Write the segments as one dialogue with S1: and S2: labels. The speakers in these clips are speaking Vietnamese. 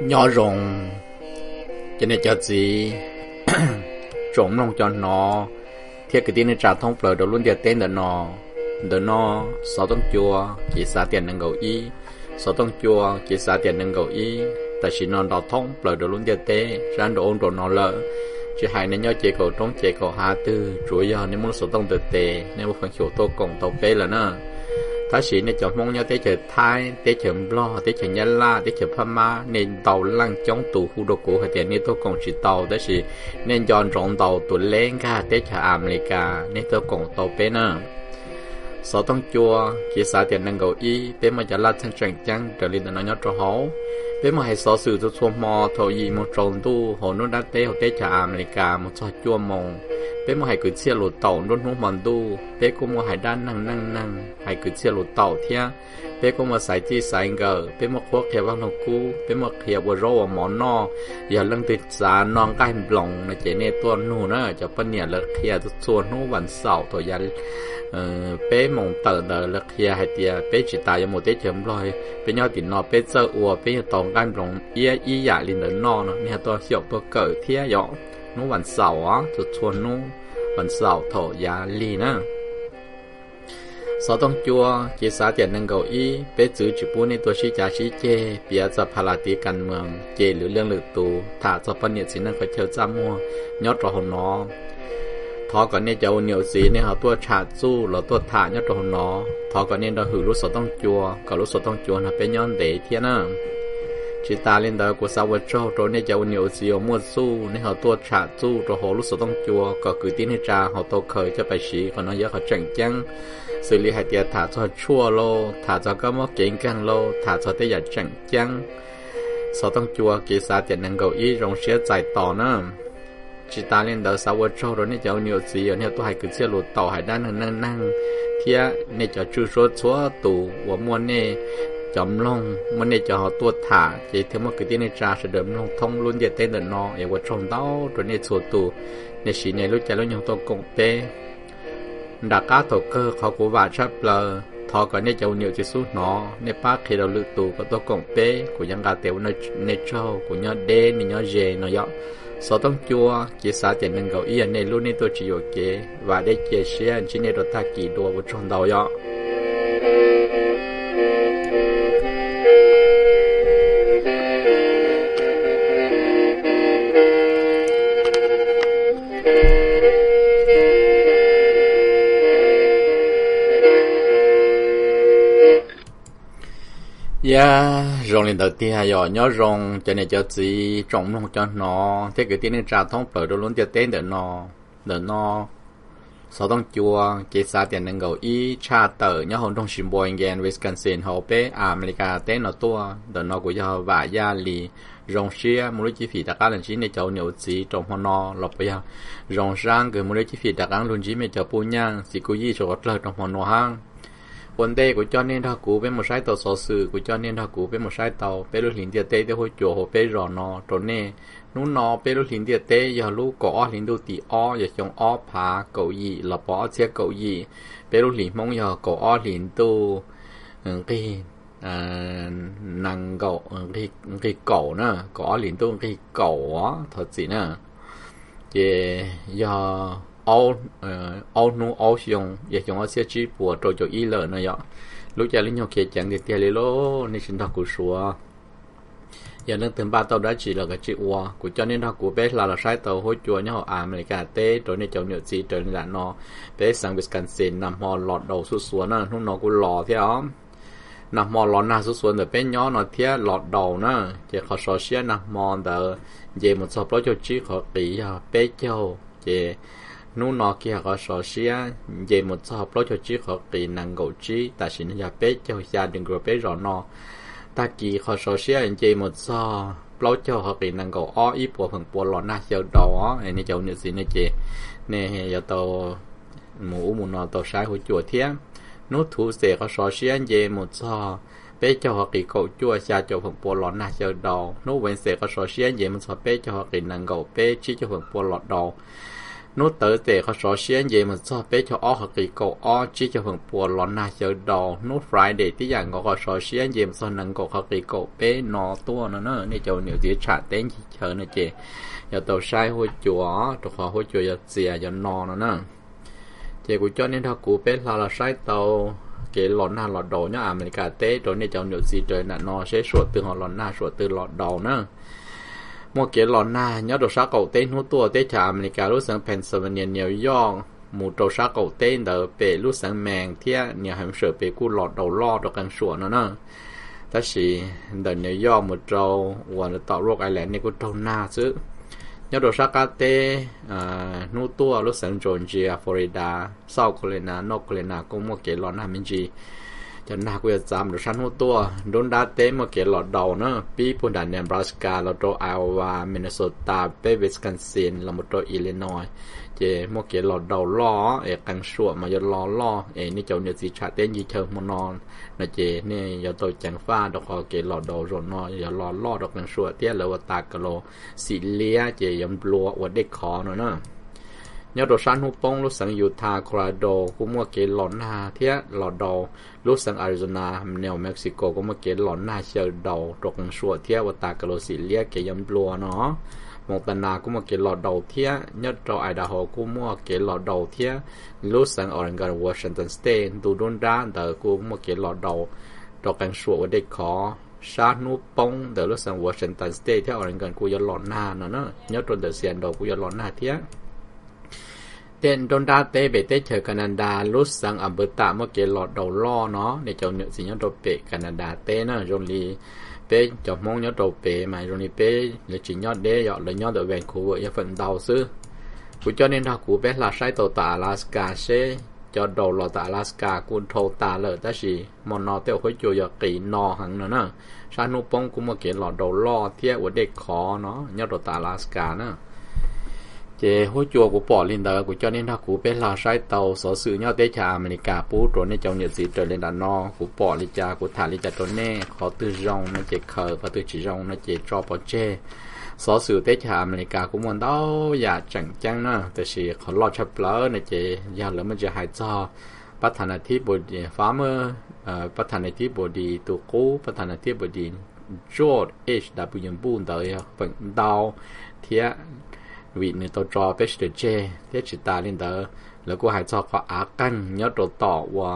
S1: nhỏ rồng cho nên cho gì trộm lòng cho nó thiết cái tin trả thông phở đầu luôn giờ tên đỡ nó sáu tông chùa chỉ xả tiền nâng cầu y sáu tông chùa chỉ xả tiền nâng cầu y tại chỉ nó đào thông phở đầu luôn giờ tên rán đồ ôn đồ nó lợ chỉ hai nên nhớ chế cầu trống chế cầu hà tư chủ yếu nên muốn sáu tông tự tệ nên một phần chiều tô cộng tàu bê là nó thái sĩ nên chọn mong nhau tới chờ thái tới chờ lo tới chờ nhân la tới chờ pha nên tàu lăng chống tù khu đô cụ hay tiền nên tôi còn chỉ tàu tới sĩ nên chọn rộng tàu tụi lên cả tới chờ America nên tôi còn tàu bé nữa sáu tông chùa chỉ xả tiền năng cầu y bé mà trả lại thành trần trắng trở lên nó nhớ cho hậu bé mà hay xóa sự cho xua mò thầu gì một tròn tu hồ nó đã tới hồ tới chờ America một trò chua mông bé mà hay cứ chia lụt tàu luôn không mòn tu bé cũng mà hay đan năng hay cứ chia lụt tàu thia bé cũng mà xài chi xài ngờ bé mà khoác theo văn học cũ bé mà theo vừa rô món no giờ lăng tịt giá non cái lòng là chỉ nên tuôn nụ nữa cho phân nhà lực kia tuôn nụ vẫn sầu thôi giờ bé mong tờ lực kia hay tiệt bé chỉ tại một cái chấm rồi bé nhau thì nó bé sợ ua bé tàu cái lòng ý giả lên đến no nữa nên tôi hiểu tôi cởi thia dọ nó vẫn sầu á cho tuôn nụ vẫn sầu thổ giá lì nữa sáu tông chùa chỉ xả tiền năng cầu y bé chữ chỉ buôn nên tôi sĩ trả sĩ chê bịa cho palati căn mường chê lưỡi lương lực tù thả cho phân nhiệt xin năng phải chờ ra mua nhót cho hồn nó thọ còn nên cháu nhiều gì nên họ tua trả du là tua thả nhót cho hồn nó thọ còn nên đã hử lúc sáu tông chùa còn lúc sáu tông chùa là bé nhon để thiên à chỉ ta lên đó của sao vật trâu rồi nên cháu nhiều gì ở mua su nên họ tua trả du rồi họ lúc sáu tông chùa có cứ tin hết ra họ tô khởi cho bài sĩ còn nó giờ họ chẳng chăng xử lý hai tiệt thả cho chua lô thả cho các mốc kiến căng lô thả cho tới giờ chẳng chăng sau tông chua kỳ xa tiền năng cầu ý rong xế giải tỏ nữa chỉ ta lên đó sao vật trâu rồi nên cháu nhiều gì ở nên tôi hay cứ xe lụt tàu hải đan năng thia nên cháu chú số chúa tù của mua nè chấm long mua nè cho họ tuột thả chỉ thêm một cái tin này ra sẽ đỡ long thông luôn về tên đợt nó ở vật trâu tao rồi nên số tù nên xí này lúc chạy lúc nhau tôi cũng tê đã cá thổ cơ họ của bà chấp là thọ còn nên cháu nhiều chỉ số nó nên bác khi đầu lự tù có tôi cũng tê của dân gà tiểu nên trâu của nhau đê nên nhau dê nó dọ sáu tông chua chỉ xả tiền nâng cầu yên nên luôn nên tôi chỉ có kế và để chia sẻ chỉ nên được ta kỳ đùa một trong đầu dọ rong lên đầu tiên rồi nhớ rong cho nên cho gì trồng luôn cho nó thế cái tiền này trả thông phở đồ luôn cho tên để nó sau đó chùa cái xa tiền năng cầu ý trả tờ nhớ hôm trong xìm bồi gen Wisconsin hậu bé America tên nó tua để nó của do và gia lì rong xia mua chi phí đặc lần chín này cháu nhiều gì trồng hoa nó lọp bây giờ rong sang cái mua chi phí đặc luôn chín mấy cháu pu nhang chỉ có gì cho có trong hoa nó hang vấn đề của cho nên thằng cũ bên một sai tàu số sự của cho nên thằng cũ bên một sai tàu bên lúc liền tiệt tế để hồi chùa hồ bên rò nó trốn nè lúc nó bên lúc liền tiệt tế giờ lúc có liền đầu tì o giờ trong o phá cầu gì là bỏ xe cầu gì bên lúc liền mong giờ có o liền tu cái năng cầu cái cầu nữa có liền tu cái cầu á thật gì nữa về giờ all nu all dùng giờ chúng ta sẽ chỉ bộ trò cho ý lợi này vậy lúc giờ linh nhau kia chẳng được tiền lô nên chúng ta cũng xóa giờ nên từng ba tàu đã chỉ là cái chữ wa của cho nên nó của bé là sai tàu hối chùa nhau America tê rồi nên cháu nhớ gì rồi là nó bé sang Wisconsin nằm họ lọt đầu xuống xuống nó nó cũng lò theo nằm họ lọt na xuống xuống rồi bé nhỏ nó theo lọt đầu nữa chỉ họ số xe nằm họ đỡ về một số đó cho chỉ họ kỹ bé châu chỉ nú nó kia có số xía về một số học cho chỉ có kỹ năng cầu trí ta xin nhà bé cho gia đình của bé rõ nó ta chỉ có số xía về một số lối cho họ kỹ năng cầu ó ít bộ phận bộ lọ na chờ đó này cháu như gì này chị nè giờ tàu mũ nó tàu sai của chùa thiếc nút thủ sẽ có số xía về một số bé cho họ kỹ cầu chùa xa cho phần bộ lọ na chờ đó nút vẫn sẽ có số xía về một số bé cho họ kỹ năng cầu bé chỉ cho phần bộ lọ đầu nút tới để họ xóa xiên gì mà cho bé cho họ cái cậu ó chỉ cho phần bùa lon na chờ đầu nút Friday tí dạng họ xóa xiên gì mà cho nâng cậu họ cái cậu bé nó tua nó này cho nhiều gì trả tên chờ nó chị giờ tàu sai hôi chùa tàu họ hôi chùa giờ xìa giờ nó nữa chị cũng cho nên họ cụ bé là sai tàu cái lon na lọt đầu nhá America té rồi này cho nhiều gì trời là nó sẽ sửa từ họ lon na sửa từ lọt đầu nữa một cái lon na nhớ đồ sát cầu tên hút tua tên chả America lúc sáng Pennsylvania New York một đồ sát cầu tên đỡ về lúc sáng mèn thia nhiều hàng sửa về cú lọt đầu lo đồ càng sửa nữa ta chỉ đỡ New York một trâu và tạo Rock Island này cũng trâu na chứ nhớ đồ sát cá tê nút tua lúc sáng Georgia Florida South Carolina North Carolina cũng một cái lon na mình gì cho nênกูจะจำดูชั้นหัวตัวโดนด่าเต้มาเกี่ยวหลอดดาวเนอะปีปุ่นด่านเนบราสกาเราโดนไอโอวามินนิโซตาเปวิสกันซินเราโดนอิลลินอยเจมาเกี่ยวหลอดดาวล้อกันชัวมาจะล้อนี่เจ้าเนี่ยสิชาเต้นยีเชิงมานอนนะเจเนี่ยอย่าตัวจังฟ้าดอกเกี่ยวหลอดดาวรนอยอย่าล้อดอกกันชัวเตี้ยเลยว่าตากะโลสิเลียเจยำบลัวว่าเด็กคอเนอะnhớ đồ san hút bông lúc sáng Utah, Colorado cũng mua cái lon na thiết lọt đầu lúc sáng Arizona, New Mexico cũng mua cái lon na chờ đầu trục sủa thiết và ta cái lô xì lia cái yếm lúa nó Montana cũng mua cái lọt đầu thiết nhớ cho Idaho cũng mua cái lọt đầu thiết lúc sáng Oregon, Washington State tu đôn ra đỡ cũng mua cái lọt đầu trục sủa và để khó san hút bông đỡ lúc sáng Washington State thiết Oregon cũng có lon na nữa nhớ trong đợt xiên đầu cũng có lon na thiết tên đôn đa tê bể tê chờ Canada lúc sang Alberta một cái lọt đầu lo nó để cho những gì nhớ đồ bể Canada tê nó rồi li bể cho mong nhớ đồ bể mà rồi li bể là chỉ nhớ đế dọn là nhớ đồ Vancouver ở phần đầu xứ cũng cho nên họ cũng biết là sai tàu tại Alaska sẽ cho đầu lọt tại Alaska cũng thâu tà lợi ta chỉ món nó tiêu khối chùa giờ kỳ nọ hẳn nữa nè sai nụ bông cũng một cái lọt đầu lo thiết của để khó nó nhớ đồ tại Alaska nữa chế hỗ chùa của bỏ lên đó của cho nên họ cũng biết là sai tàu số sự nhau tới cha America bố rồi nên trong những gì trở lên đàn no của bỏ lên cha của thả lên cha trốn nè khó từ rong nó chế khờ và từ chỉ rong nó chế cho bỏ chê số sự tới cha America cũng muốn đâu dạ chẳng chăng nữaแต่สิเขารอชับเปล่าเนี่ยเจยาแล้วมันจะหายจอประธานาธิบดี farmer ประธานาธิบดีตุกูประธานาธิบดี George H.W. Bush เดี๋ยวเป็นดาวเทียvị này tôi cho bé sợi tre thế chỉ ta lên đóแล้วก็หายจอก็อากันย้อนตัวต่อว่า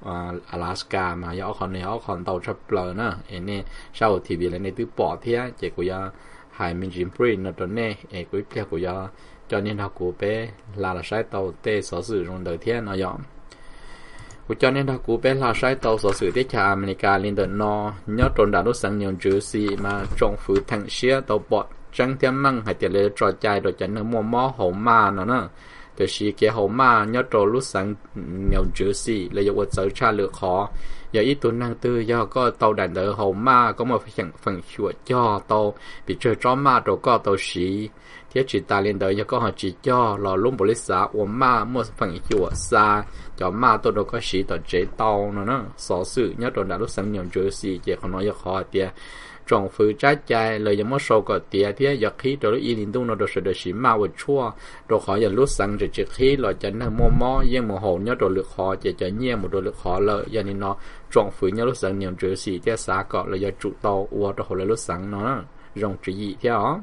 S1: Alaskaมาย้อนคนนี้ย้อนคนตัวชับเปล่านะเอ็นี่ชาวทีวีแล้วในตู้ปอเทียเจ้ากูยาหายมินจิมปรีนตัวนี้กูเพียกูยาจอนี่เรากูไปลาใช้ตัวเตะสอสื่อลงเดือเทียนอยอมกูจอนี่เรากูไปลาใช้ตัวสอสื่อที่ชาวอเมริกาลินเดอร์นอย้อนตรงดาวรุ่งสังยงจูซีมาจงฝืนทางเชียตัวปอดchẳng thêm măng hay tiền lệ trò chạy rồi chẳng được mua mó hậu ma nữa từ khi cái hậu ma nhớ trò lúc sáng nhiều chữ gì là do sợ cha lựa khó giờ ít tuần năng tư do có tàu đàn đỡ hậu ma có một phần chuột cho tàu bị chơi chó ma rồi có tàu xí thế chỉ ta lên đời do có họ chỉ cho lò lúng bồ lít xã uống ma mua phần chuột xa cho ma tôi đâu có xí tàu chế tàu nữa số sự nhớ trò đã lúc sáng nhiều chữ gì chỉ còn nói do khó tiền trong phụ trái trái lời giống số có tiền thì giờ khi rồi ý định tung nó được sự được xí ma vật chua rồi khỏi giờ lúc sáng rồi chỉ khi rồi chẳng là mua mó nhưng mà hồ nhớ rồi lực khó chỉ cho nhiều một rồi lực khó lợi cho nên nó trong phụ nhớ lúc sáng nhiều chữ gì thì xã có là giờ trụ tàu qua rồi hồi lúc sáng nó rong chỉ gì thế đó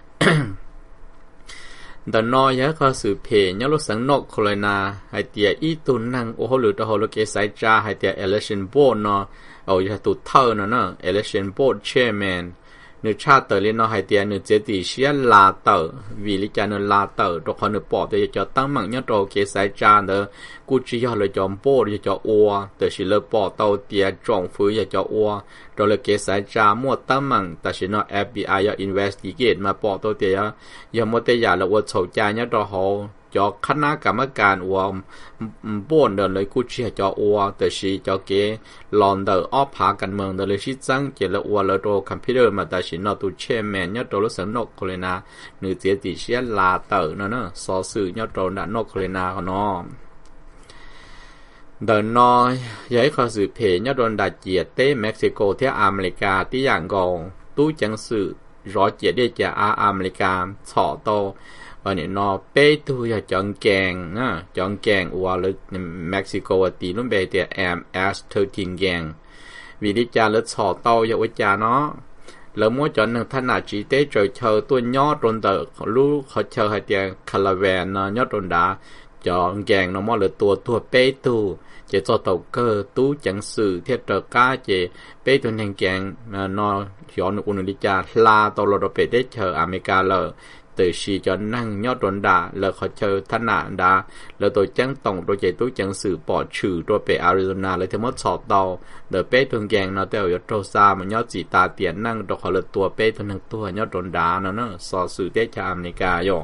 S1: แต่น้อยก็สืบเพยยlúc sáng nọ Carolina hay tiệt ít tuần năng ô hồi đó hồi cái sai cha hay tiệt election board nó ở giờ tụt thơ nó election board chairman nếu cha tới lên nó hay tiệt nếu chế tỷ sẽ là tới vì lý cha nó là tới rồi họ nó bỏ để cho tăng mạnh nhất rồi cái sai cha nó cú chỉ cho lời chọn board cho ôแต่สิเลยbỏ tàu tiệt trong phứ cho ô rồi là cái sai cha mua tăng mạnhแต่สิnó FBI 要 investigate มาbỏ tàu tiệtยังไม่ได้อยากเราเข้าใจเนี่ยเราเขาcho คณะกรรมการว่าบ่นเดินเลยกูเชื่อจอว่าแต่สิจอเกลอนเดอออพากันเมืองเดเลยสิจังเจละว่าเราโตคอมพิวเตอร์มาแต่สินอตูเชแมนเนี่ยโตรู้สึกนกโคเลนาหรือเจติเชียลาเตอร์เนาะสอสื่อเนี่ยโตน่ะนกโคเลนาเขาเนาะเดินน้อยย้ายข้อสืบเพยเนี่ยโดนดัดเจียเต้เม็กซิโกที่อเมริกาที่อย่างกองตู้จังสื่อรอเจียได้จากอเมริกาฉอโต ở những nó bê tu ya chọn kèng qua lực Mexico tí nó bê tiệt MS-13 gang vì đi cha lỡ sọ tàu ya với cha nó lỡ muốn chọn năng thân nào chỉ tế trời chờ tôi nhót rồi tờ lúc họ chờ hai tiền caravan nó nhót rồi đã chọn kèng nó mò lỡ tua bê tu chỉ cho tàu cơ tú chẳng sự thiết trợ cá chỉ bê tu năng kèng nó chọn được đi cha la tàu lỡ bê tế chờ America lỡ từ khi cho năng nhót đồn đã lỡ họ chờ thân nạn đã lỡ tôi chẳng tổng rồi chạy tôi chẳng sự bỏ trừ rồi về Arizona lấy thêm mất sọt tàu đỡ bé thường gàng nó theo yếu trâu xa mà nhót chỉ ta tiền năng rồi họ lỡ tua bé thường năng tua nhót đồn đã nó so sự tết cho America rồi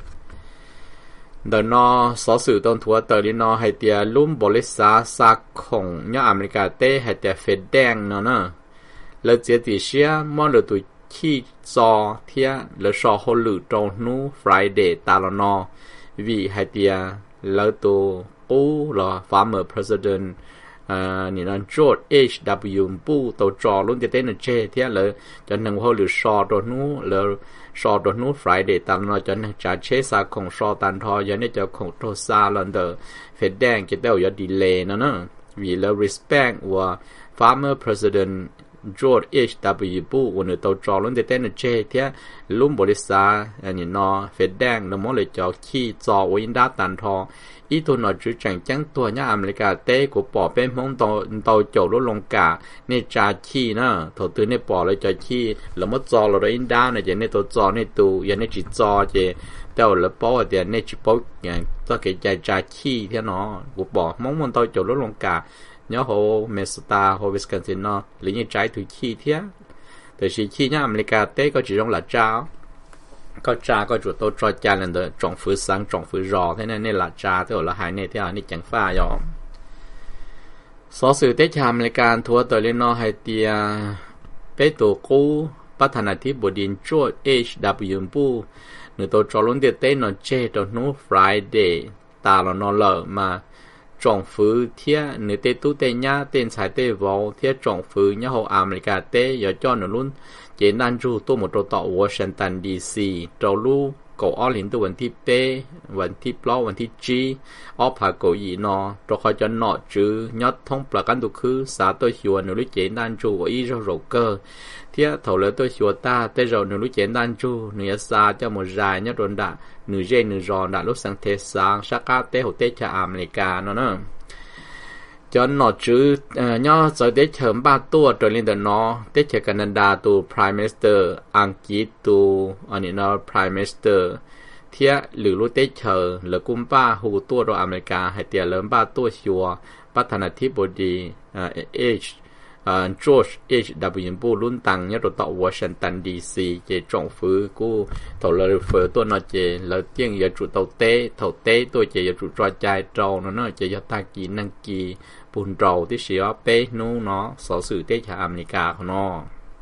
S1: đỡ nó so sự tôn thua tờ đi nó hay tia lùm bồ lê xa xa khổng nhót America tê hay tia phê đen nó lỡ chế tỷ xia mong lỡ tụi khi cho thia lỡ so hồ lử trong nu Friday ta lo no vì hai tia lỡ tu cũ là former president ni nan George H.W. Bush tàu trò luôn cái tên là che thia lỡ cho nên hồ lử so trong nu lỡ so trong nu Friday ta lo no cho nên trả chế sa không so tan thò cho nên cho không trò xa lần đỡ phải đen cái đầu giờ delay nó vì lỡ respect và former president George H.W. Bush วันนี้ตัวจอลุ้นเต้นเจเทียลุ่มบริษัทอันนี้นอเฟดแดงนมอเลยจอขี้จอวินดาตันทออีตัวนอจุจังจังตัวเนี่ยอเมริกาเต้กูปอเป็นมงตัวโจลุลงกาเนี่ยจ่าขี้นะถอดตัวเนี่ยปอเลยจ่าขี้แล้วมันจอเราได้อินดาเนี่ยจะเนี่ยตัวจอเนี่ยตัวยังเนี่ยจีจอเจแต่แล้วปอเดี๋ยวเนี่ยจีปออย่างตัวเกจจ่าขี้เท่านั้นกูปอมงมันตัวโจลุลงกาnhớ hồ Minnesota hồ Wisconsin nó lý như trái từ chi thế từ khi nhá America tế có chỉ trong là cha có chủ tôi cho cha lần đó trồng phứ sáng trồng phứ rò thế nên là cha thế là hai này thế này chẳng pha rồi số sự tế cha America thua tới lên nó hay tia bé tổ cũ bắt thành là thiết bộ điện George H.W. Bush người tôi cho luôn tiền tế nó chê trong nút Friday ta là nó lợ mà trọng phứ thia nếu tê tu tê nhá tên sai tê vào thia trọng phứ nhá hồ America tê giờ cho nó luôn chế nan ru tô một trâu tọ Washington DC trâu lu cổ ở liền từวันที่วันที่ G ởผ่าcổ gì nó trâu khỏi cho nọ chứ nhót thông là căn tu khứ xã tôi hiểu nếu lúc chế nan ru ý rau rau cơ thia thầu lỡ tôi hiểu ta tê rồi nếu lúc chế nan ru nếu xa cho một dài nhá đồn đã nửa dây nửa giòn đã lúc sang thế sang sát cá tế hồ tế cho America nó nữa cho nó chứ nhớ rồi tế chấm ba tua trở lên nó tế cho Canada tu Prime Minister Anh tu anh nó Prime Minister thia lử lúc tế chờ lỡ cung ba hồ tua đồ America hay tiền lớn ba tua xua bắt thành là thiết bộ đi George H.W. Bush luôn tăng nhớ rồi tạo Washington DC chế trọng phứ của thầu lời phở tôi nói chế lời tiếng giờ chủ tàu tế tôi chế giờ chủ trò chạy trâu nó nói chế giờ ta kỹ năng kỳ bùn trâu tí xíu bế nó sở sự tế cho America của nó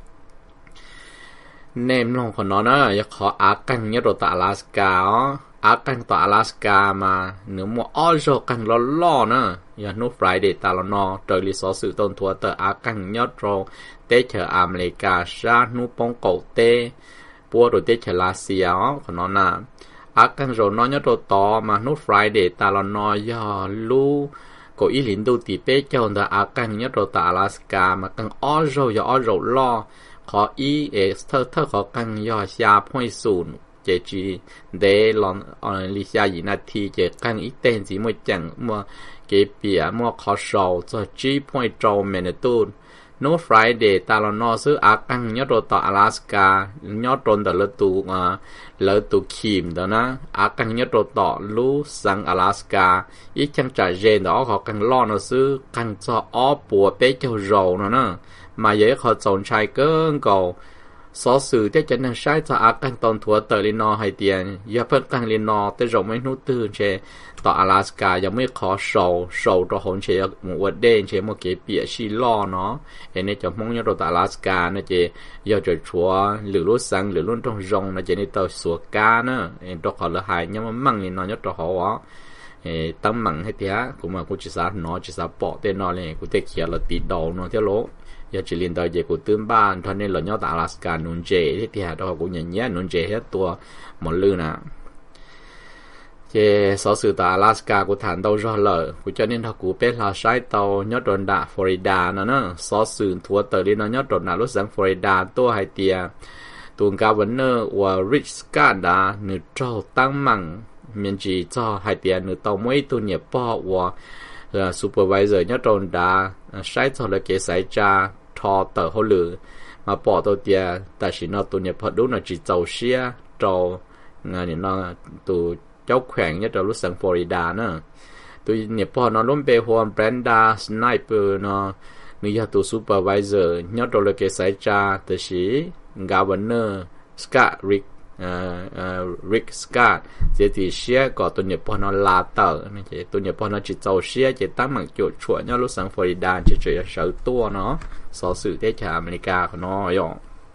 S1: nêm lòng của nó giờ khó á căng nhớ rồi tại Alaska á căng tại Alaska mà nếu mà ở rồi căng lo nữa giờ nút Friday ta lo no trời lý số sự tôn thua tờ á căng nhớ rồi tế chờ America ra nút bóng cầu tế bùa rồi tế chờ Lasia của nó nè á căng rồi nó nhớ rồi to mà nút Friday ta lo no giờ lu có ý lính đầu tí tế cho tờ á căng nhớ rồi tại Alaska mà căng ở rồi lo khó ý thơ khó căng giờ xa point sùn chế chỉ để lòng lý xa gì nà thì chế căng ít tên gì mà chẳng mà cái bìa mà khó sầu cho chỉ point trâu mẹ tu no Friday ta lo no sư á căng nhớ rồi tại Alaska nhớ trôn tại lỡ tụ kìm đó na á căng nhớ rồi tại lú sang Alaska ít chẳng trả dền đó họ căng lo nó sư căng cho ó bùa bé cho rầu nó nè mà dễ họ trộn trai cơn cầu số sự thế cho nên sai cho á căng tôn thua tới lên nó hay tiền giờ phân căng lên nó tới rộng mấy nút tư chế tại Alaska giờ mới khó sầu cho hồn chế một vấn đề chế một cái bịa xì lo nó nên cho mong nhớ rồi tại Alaska nó chế giờ trời chúa lửa lúa sang lửa luôn trong rồng nó chế nên tàu sủa cá nữa cho họ là hại nhưng mà măng thì nó nhớ cho họ tăng măng hay thế cũng mà cũng chỉ sao bỏ tên nó này cũng tiếc là tí đầu nó theo lỗ giờ chỉ liên tới về của tương ban cho nên là nhau tại Alaska nôn chế thế thì đó cũng nhận nhé nôn chế hết tua một lư nè chế sở sự tại Alaska của thản tàu rõ lợ của cho nên họ cũng biết là sai tàu nhớ đồn đã Florida nó sở sự thua tờ đi nó nhớ đồn đã lúc sáng Florida tôi hay tiề tuần cao vấn nơ và Rick Scott đã nửa trâu tăng mặn miền chỉ cho hai tiề nửa tàu mấy tuần nhập bỏ và supervisor nhớ đồn đã sai cho là cái xảy ra thọ tờ hồ lử mà bỏ tàu tiề tại chỉ nó tuần nhập họ đúng là chỉ tàu xia trâu ngày nó tụ cháu khỏe nhất là lúc sáng Florida nữa tụi nhập họ nó luôn về hoàn Brenda Sniper nó người ta tụi supervisor nhất là cái xảy ra từ sĩ governor Scott Rick Scott thì xe có tụi nhập họ nó là tờ tụi nhập họ nó chỉ tàu xe chỉ tám bằng chuột chuột nhất lúc sáng Florida chỉ sợ tua nó so sự thế cha America của nó rồi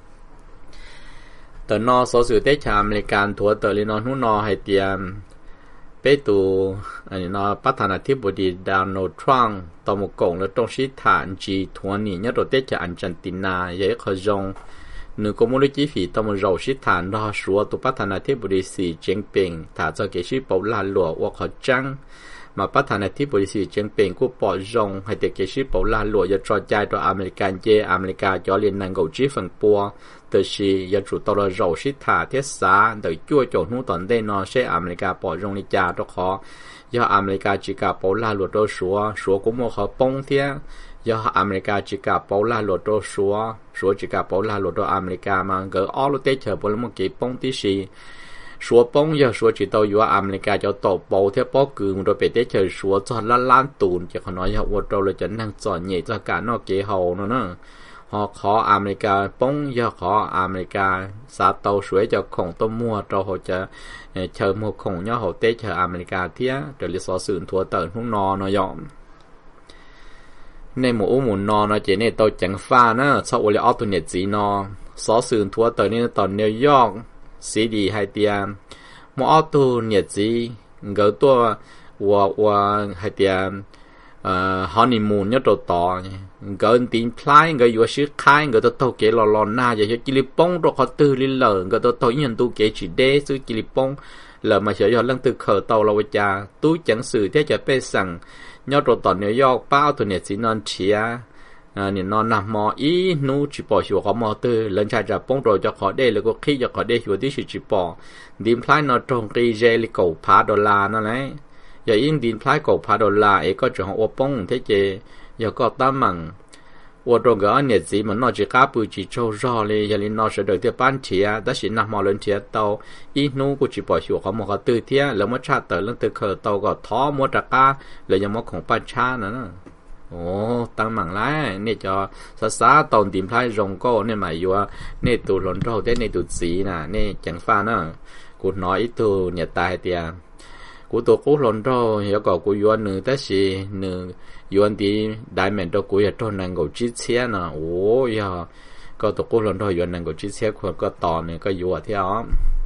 S1: tờ nó số sự tết cha American thua tờ liên non nó hay tiêm bé tụ anh nó bắt thằng tiếp bồ đi Donald Trump tàu một cổng là trong sĩ thản chỉ thua nhỉ nhất rồi tết cha Argentina vậy khó dùng nếu có muốn chi phí tàu một dầu sĩ thản đó số tụ bắt thằng tiếp bồ đi Xi Jinping thả cho cái sĩ bảo là lụa hoặc khó trăng mà bắt thằng tiếp bồ đi Xi Jinping của bỏ dùng hay cái sĩ bảo là lụa cho trò chơi cho America cho liên năng cầu chí phần bùa từ khi giờ chủ tàu là dầu xít thả thiết xã từ chua chỗ nút tuần đây nó sẽ America bỏ rong đi cha đó khó do America chỉ cả bảo la luật đô số cũng một họ bông thế do America chỉ cả bảo la luật đô số chỉ cả bảo la luật đô America mà gỡ all tết chờ bảo một cái bông tí gì số bông giờ số chỉ tàu do America cho tàu bảo thế bảo cừ một đôi bể tết chờ số cho lan tùn chỉ họ nói họ tàu là chân năng chọn nhẹ cho cả nó kế hậu nữa họ khó America bông do khó America xã tàu suối cho khổng tôm mua cho họ chờ một khổng nhớ họ tết chờ America thía rồi lý do sự thua tợn không nó dọn nên một nó chỉ nên tàu chẳng pha nữa sau là auto nhiệt gì nó số sự thua tợn nên tàu New York City hay tiêm một auto nhiệt gì gỡ tua và hay tiêm honeymoon nhớ trâu tỏ gần tin play người vừa xứ khai người tôi tàu kế lò na giờ cho chỉ bông rồi họ từ lên lờ người tôi tàu nhận tu kế chỉ đế xứ chỉ bông lờ mà sợ cho lần từ khởi tàu là cha tôi chẳng xử thế cho bé rằng nhớ trâu tỏ nếu do bao tuổi này xin non chia nên non nằm mò ý nu chỉ bỏ chùa họ mò từ lần chạy ra bông rồi cho họ đế là có khi cho họ đế chùa tí chỉ bỏ tin play nó trong cái jelly cầu phá $1 nó đấy giờ in tin play cầu phá $1ấy có trường hợp bông thế chứ giờ có tám mảng ở trong cái nhiệt gì mà nó chỉ cá bự chỉ trâu rò lên giờ nó sẽ được tiếp bán chia đó chỉ nằm mò lên chia tàu ít nu cũng chỉ bỏ chùa họ một cái từ thế là mất cha tới lên từ khởi tàu có thó mất trả cá là giờ mất không bán cha nữa ồ tăng mảng lại nên cho xã tàu tìm play rồng cô nên mà vừa nên tụ lon rau thế nên tụ gì nè nên chẳng pha nữa cũng nói ít tụ nhiệt tài tiền của tôi cố lon rau hiểu có của yuan nữa thế gì nữa yuan thì đại mình đâu của cho năng cầu chi xe nè ồ ya có tôi cố lon rau yuan năng cầu chi xe của có tòn này có yuan theo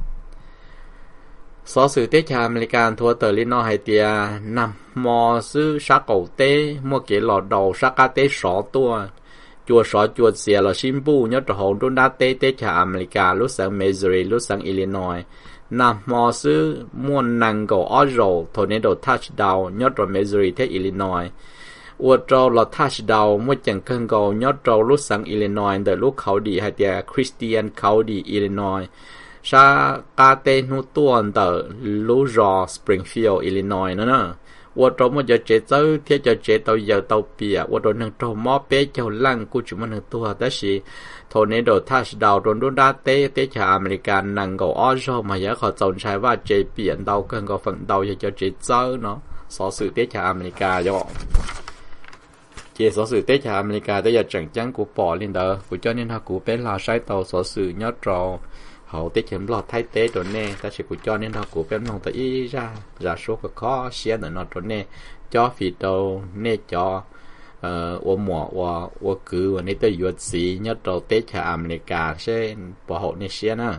S1: số sự tết cha American thua tờ liên nó hay tia nằm mò sư sát cầu tê mua cái lò đầu sát cá tê sọ tua chùa xe là xin bu nhớ trò hồn đôn đá tê cha America lúc sang Missouri lúc sang Illinois nằm mò sư mua năng cầu Ozro tornado touchdown nhớ trò Missouri thế Illinois ua trò là touchdown mua chẳng cần cầu nhớ trò lúc sang Illinois từ lúc khẩu đi hay tia Christian County Illinois sa cá tê nu tuần tờ lú rò Springfield Illinois nữa我做么就节奏，贴就节奏有到别，我都能做么别就烂，估计么能多，但是tornado touchdown โดนด่าเตะชาวอเมริกันนั่งก็อ้อชอบมาเยอะเขาจนใช้ว่าเจเปลี่ยนเดากันก็ฝั่งเดาจะเจเจอเนาะสอสื่อเตะชาวอเมริกาจะบอกเจสอสื่อเตะชาวอเมริกาแต่อย่าจังจังกูปอลินเดอกูเจ้าเนี่ยถ้ากูเป็นลาใช้เตาสอสื่อยอดรอhậu tết chấm lọt thay tết rồi nè ta chỉ cụ cho nên họ cụ bên nông ta ý ra số cái khó xé nữa nó rồi nè cho phi đầu nè cho mùa cử và nè tới yuan xí nhất đầu tết cha America sẽ bảo hậu nè xé nữa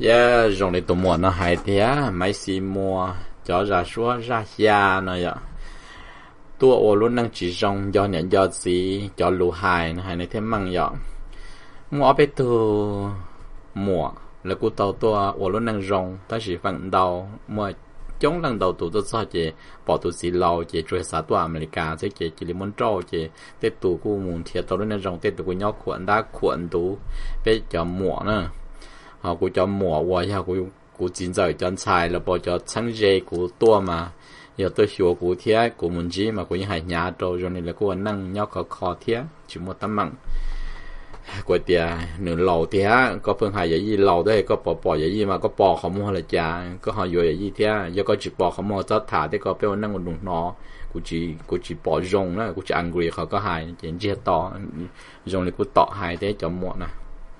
S1: yeah rong để tụi mùa nó hay thế mấy xì mùa cho ra xóa ra xa nó vậy tua ô luôn năng chỉ rong do nhận do gì cho lù hài nó hay này thêm măng vậy mua bé từ mùa là cụ tàu tua ô luôn năng rong ta chỉ phần đầu mua chống lần đầu tụi tôi sao chị bỏ tụi xì lâu chị chơi xã tua America chứ chị chỉ muốn trâu chị tết tụi cô muốn thiệt tàu luôn năng rong tết tụi cô nhóc cuộn đá cuộn tụ bé cho mùa nữa họ cũng cho mùa qua ha cũng chính giờ chân xài là bỏ cho sáng dây của tua mà giờ tôi hiểu của thiệt của mình chỉ mà của những hải nhà rồi rồi này là cô năng nhau khó thiệt chỉ một tấm bằng của tiệt nửa lầu thiệt có phương hải gì lầu đấy có bỏ gì mà có bỏ không mua là chả có họ vừa gì thiệt giờ có chỉ bỏ không mua cho thả thế có bên năng còn nó của chỉ bỏ rong đó của chỉ ăn người họ có hải chỉ chia to rong này của tọ hải thế cho muộn nè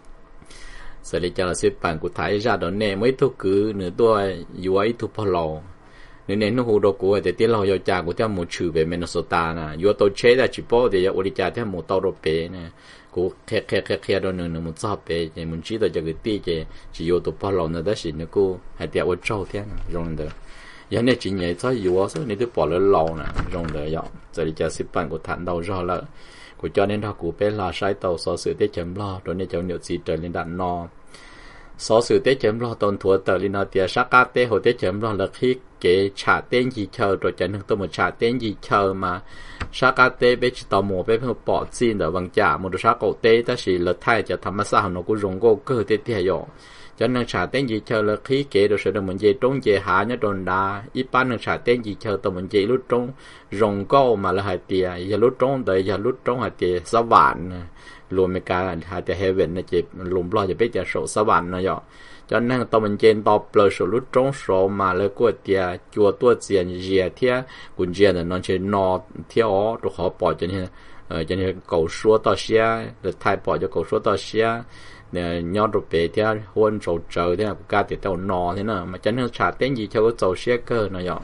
S1: sẽ để cho là xếp bản của thái ra đó nè mấy thu cứ nửa tuổi dưới thu bao lâu nên nên nó hồ đồ của để tiến lâu cho cha của theo một chữ về Minnesota nè dưới tôi chế ra chỉ bao để ở đi cha theo một tàu đồ bé nè của khe đó nửa một sao bé thì mình chỉ để cho cái tí chỉ vô tôi bao lâu nữa đó chỉ nó cô hay theo ở châu thế rồi đó giờ này chỉ nhảy cho dưới số này tôi bỏ lỡ lâu nè rồi đó vậy sẽ để cho xếp bản của thằng đầu ra là của cho nên họ cũng biết là sai tàu số sự tiết chấm lo rồi nên cháu nhiều gì trở lên đạn no số sự tiết chấm lo tồn thua tờ lên nó tiệt sát cá tê hồ tiết chấm lo là khi cái trả tên gì chờ rồi chẳng được tôi một trả tên gì chờ mà sát cá tê bé chỉ tàu mùa bé phải bỏ xin ở bằng trả một sát cổ tê ta chỉ là thay cho thằng mà sao nó cũng dùng cô cơ tê tê rồi cho nên trả tên gì chờ là khi kể rồi sẽ được mình về trốn về hạ nhớ đồn đá ít bán được trả tên gì chờ tụi mình về lúc trốn rồng câu mà là hai tia giờ lúc trốn tới giờ lúc trốn hai tia sáu vạn luôn mấy cái hai tia heaven này chị lùm lo cho biết giờ số sáu vạn nó vậy cho nên tụi mình trên top plus số lúc trốn số mà là của tia chùa tua tiền gì thế cũng gì là nó chỉ nó theo rồi họ bỏ cho nên cầu số to xe được thay bỏ cho cầu số to xe nè nhau rồi bé thì hôn trầu trời thế nào cũng cả thì tàu nọ thế nào mà chẳng hơn trả tên gì cho cái tàu xe cơ nó vậy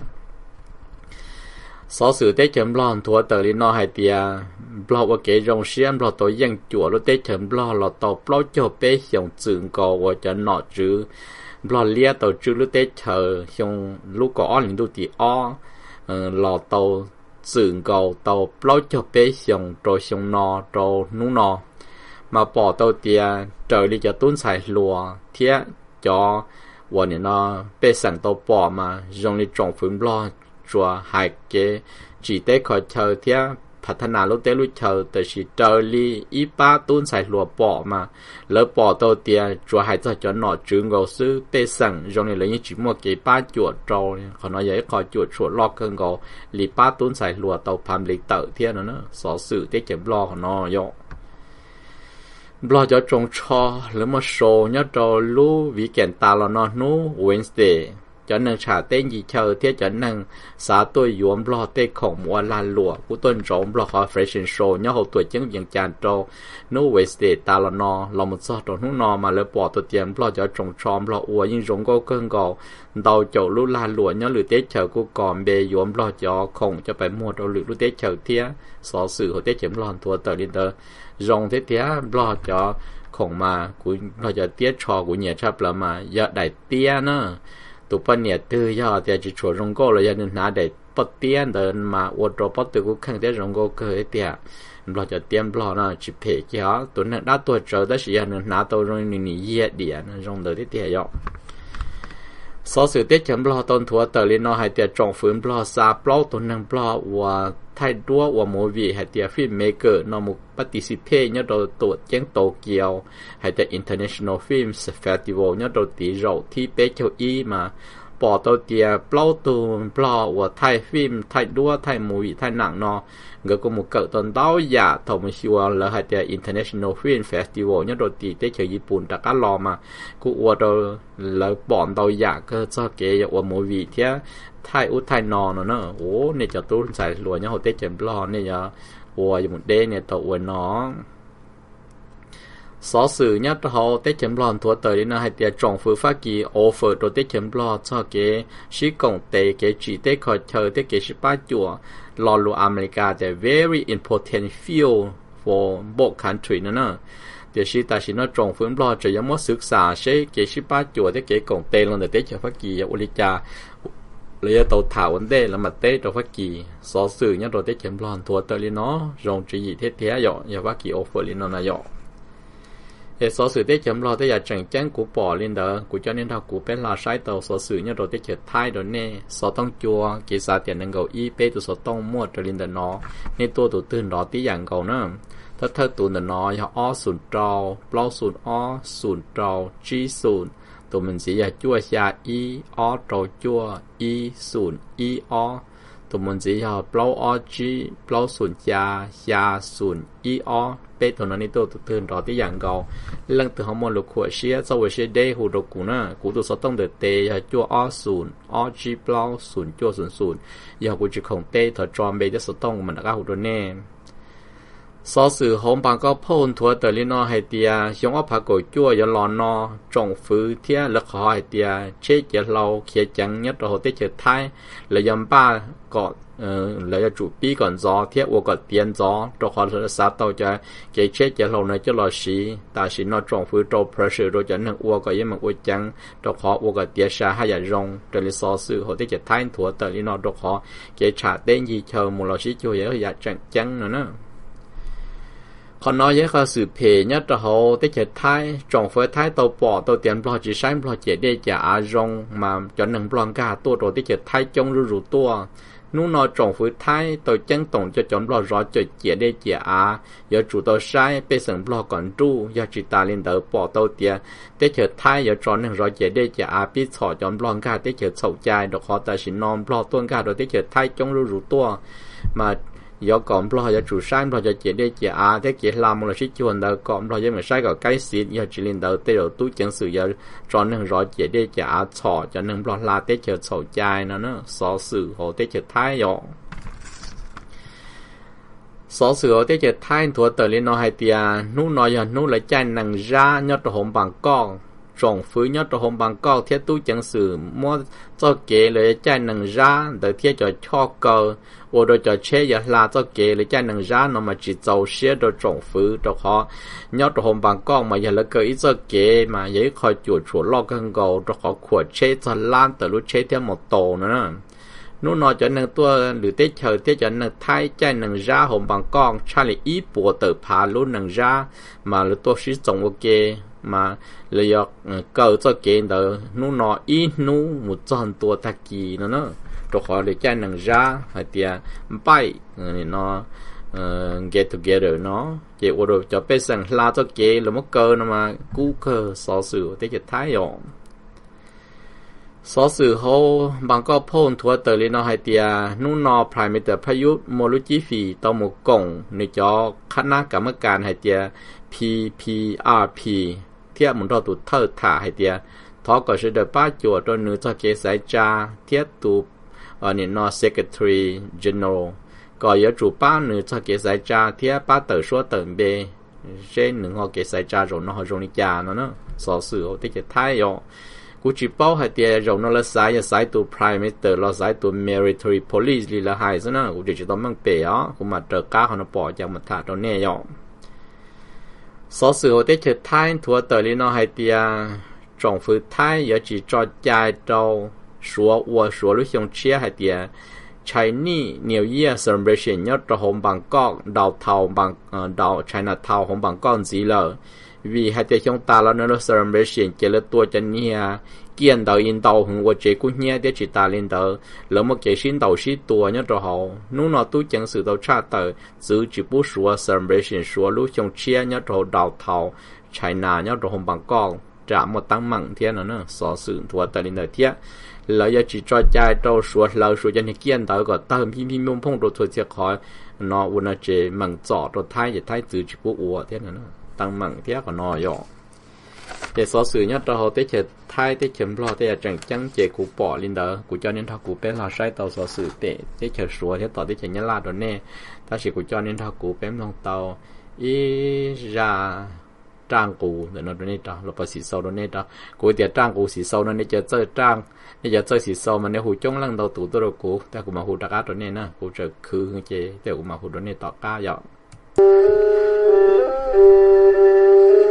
S1: số sự tết chấm lo thua tờ đi nó hay tia lo qua cái dòng xe lo tàu dân chùa lo tết chấm lo tàu lo cho bé xong trường cầu và cho nọ chứ lo lia tàu chứ lúc tết chờ xong lúc có những đôi thì lo tàu trường cầu tàu lo cho bé xong rồi xong nọ rồi nú nọ mà bỏ tàu tia trời đi cho tuấn xài lùa thiết choวันนี้nó被สั่งตัวปอมา用ในจงฝืนรอชัวหายเกจีเต้คอยเชอเทียพัฒนาลูกเต้ลูกเชอแต่ชีเจอลีอีป้าตุ้นใส่หลัวปอมาแล้วปอตัวเตียชัวหายจะจนหนอจึงเราซื้อไปสั่ง用ในเลยจีมัวเกป้าจวดโจเนี่ยเขาน้อยใหญ่คอยจวดชัวลอกเครื่องเราลีป้าตุ้นใส่หลัวตัวพันลิเตอร์เทียนั่นนะสอสื่อเต้เจ็บรอเขาน้อยlo cho trồng cho lấy một số nhớ cho lú vì kiện ta là nó nú Wednesday cho nên trả tên gì chờ thế cho nên xã tôi yếm lo tê khổng mua la lụa của tuần trống lo họ fashion show nhớ hậu tuổi chứng diện tràn cho nú Wednesday ta là nó là một số trò nú nó mà lấy bỏ tôi tiền lo cho trồng cho lo ua nhưng giống có cơn gạo đầu chỗ lú la lụa nhớ lửa tết chờ của còn bề yếm lo cho khổng cho phải mua đồ lửa lú tết chờ thế số sự hồi tết chấm lo thua tờ đi tờ rong thế thế lo cho khổng mà của lo cho tiết trò của nhà chấp là mà giờ đại tia nữa tụi bên nhà tư giờ thì chỉ cho rong cô là giờ nên nã để bắt tiền đơn mà ô tô bắt từ cũng khăng thế rong cô cơ ấy tiệt lo cho tiền lo nó chỉ phải kéo tụi nó đã tuổi trở đó chỉ nên nã tôi rong nỉ dễ điện rong đời thế tiệt vậy số sự tiết chấm lo tôn thua tờ lên nó hay tiệt trồng phun lo xa lo tụi năng lo và thay đua và mỗi vị hay tiệt phim maker nó một participate nhớ đồ tụt chén Tokyo hay tiệt International Films Festival nhớ đồ tỷ rậu thi bé châu y mà bỏ tàu tiệt lo tụi lo và thay phim thay đua thay movie thay nặng nó người có một cậu tuần đó giả thông xua là hay tiệt International Film Festival nhớ đồ tỷ tế châu Nhật đã cá lo mà cụ đồ là bọn tàu giả cơ cho cái và movie thế thay út thay nọ nữa ố này cho tôi xài lùa nhá hồi tết chém lo này giờ ủa một đêm này tàu ủa nó số sự nhất họ tết chém lo thua tới đến hai tiệt trồng phứ phát kỳ offer đồ tết chém lo cho cái sĩ công tệ cái chỉ tết khỏi chờ tết cái sĩ ba chùa lo lùa America the very important field for both country nữa thì sĩ ta sĩ nó trồng phương lo chỉ giống mất sức xả sẽ cái sĩ ba chùa thế cái cổng tê luôn để tế cho phát kỳ uli cha lấy tàu thảo vấn đề là mặt tế cho phát kỳ xóa xử nhất rồi tế chém lon thua tới lên nó rồng chỉ gì thế thế dọ giờ phát kỳ offer lên nó là dọ để xóa xử tế chém lo tế giờ chẳng chán của bỏ lên đó của cho nên thao của bé là sai tàu xóa xử nhất rồi tế chém thay rồi nè xóa tông chùa kỳ sa tiền năng cầu y bé từ xóa tông mua trở lên đó nó nên tôi tụi tư đó tí dạng cầu nữaถ้าเธอตัวนั้นน้อยเขาอ้อศูนย์จอเปล่าศูนย์อ้อศูนย์จอจีศูนย์ตัวมันสีจั่วชาอีอ้อจอจั่วอีศูนย์อีอ้อตัวมันสีเขาเปล่าอ้อจีเปล่าศูนย์ชาศูนย์อีอ้อเป็นตัวนั้นนี่ตัวตื่นรอที่อย่างเก่าเรื่องตัวเขามองลูกขวดเชียสวัสดิ์เดย์หูดกูน่ะกูตัวสต้องเดือดเตยจั่วอ้อศูนย์อ้อจีเปล่าศูนย์จั่วศูนย์ศูนย์อย่ากูจะคงเตยถอดจอมเบย์จะสต้องมันก็หูตัวแน่所使红板个碰托的里呢还点，像我拍过做有老呢，政府贴了好还点，切结老切讲nhất rồi tới chế thái, là yếm ba có là chủ bí còn gió thiết của có tiền gió, rồi họ sẽ sát tàu cho cái chế chế lâu này cho lo xí, ta xí nó政府cho pressure rồi cho nên của có yếm mà của chẳng, rồi họ của có tiền xa hay là rong, rồi là so sự họ tới chế thái thua tới li nó rồi họ cái trả tên gì chờ một lo xí cho vậy là chẳng chẳng nữa. Còn nói với sự phê nhất là họ tới chế thái trồng phơi thái tàu bỏ tàu tiền bỏ chỉ sáng bỏ chế để trả rong mà cho nên bỏ cả tua rồi tới chế thái trong rủ tua nú nó trồng phơi thái tàu chân tổng cho chọn bỏ rõ cho chế để trả giờ chủ tàu sai bây giờ bỏ còn tru giờ chỉ ta lên tàu bỏ tàu tiền tới chế thái giờ chọn nên rõ chế để trả biết họ chọn bỏ cả tới chế sầu chai được họ ta xin non bỏ tuôn cả rồi tới chế thái trong rủ tua mà do còn lo cho chủ sáng lo cho chị đi chị thế chị làm một là xí chuồn đâu còn lo cho mình sai cái xí giờ chỉ lên đầu tới đầu túi chân sự giờ cho nên rõ chị đi chị chọ cho nên lo la tới chờ sầu chai nó xó sự hồ tới chờ thái rồi xó sự hồ tới chờ thái thua tờ lên nó hay tia nú nói giờ nú lại chai năng ra nhớ đồ hồn bằng con trồng phứ nhớ đồ hồn bằng con thiết túi chân sự mua cho kế lấy chai năng ra để thiết cho cơ我都叫车也拉咗嘅，你真能ra nó mà chỉ giàu xe đồ trồng phứ đồ họ nhớ đồ hồng bằng con mà giờ là cái ít cho嘅mà vậy khỏi chuột lo cái gầu đồ họ quật xe cho lan từ lúc xe theo một tổ nữa nó nói cho nên tôi lựa tết chờ tết cho nên thay chân能ra hồng bằng con cha là ít bộ tự phá lúc能ra mà là tôi sử dụng ok mà là cầu cho cái đó nó nói ít nó một trăm tua thắc kỳ nữa rồi họ để cho năng ra hay tiệt bay nó get together nó chỉ ở đâu cho bé sang la cho cái là một cơ nó mà cú cơ sở sự tới cái thái rồi sở sự họ bằng có phone thua tới lên nó hay tiệt nó primate payut mua lúc chi phí tao một cổng để choคณะกรรมการhay tiệt PPRP thiết muốn cho tụi thợ thả hay tiệt thọ có sự được ba chuột rồi nữa cho cái giải tra thiết tụi nên nó secretary general có yếu chủ ba nữa cho cái giải tra thiết ba tờ số tờ bê trên nữa họ cái giải tra rồi nó họ rồi đi trả nó sở sự họ tới cái thái rồi cú chỉ bảo hay tiệt rồi nó là giải tụ prime minister là giải tụ military police là hay thế nào cú chỉ tao mang bể á cú mà trợ cá họ nó bỏ cho một thằng đó nè rồi sở sự họ tới cái thái thua tờ li nó hay tiệt trong phương thái giờ chỉ cho chạy đâu说了像车还点 Chinese New Year celebration nhất là hôm bằng con đầu thầu bằng đầu China thầu hôm bằng con gì là vì hai tiếng chúng ta là nó celebration chỉ là tua chân nha kiến đầu in đầu hùng của chế cũng nhé để chỉ ta lên đầu là một cái xin đầu sĩ tua nhất là họ nếu nó tu chân sự đầu cha tờ giữ chỉ bút số celebration số lúc trong chia nhất là đầu thầu China nhất là hôm bằng con trả một tăng mặn thiên nữa so sự thua tại lên đời thiên là giờ chỉ cho trai trâu suốt lâu suốt cho nên kiên tới có tâm phim mông phong đồ thôi thiệt khỏi nó uốn chế mặn giỏ đồ thái thì thái từ chỉ bố ủa thế nữa tăng mặn thế còn nó rồi để so sự nhất cho họ tới chế thái tới chấm lo tới chẳng chẳng chế cụ bỏ lên đời cụ cho nên thằng cụ bé là sai tàu so sự tệ tới chế suốt thế tao tới chế nhát la đồ nè ta chỉ cụ cho nên thằng cụ bé long tàu ý ra trang cụ để nó đây đó là phải xịt sâu đó này đó cụ tiệt trang cụ xịt sâu nó này chờ chơi trang này giờ chơi xịt sâu mà nếu hụt trong lăng đầu tủ tôi đâu cụ ta cũng mà hụt đặc đó này nè cụ chờ khứ như thếแต่cũng mà hụt đó này tọt cá vậy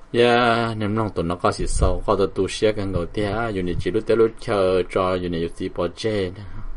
S1: ya nem long tụi nó có sự sâu có tụi xe cái ngầu tiaอยู่ในchỉ lúc tới lúc chờ choอยู่ในchỉ bỏ chơi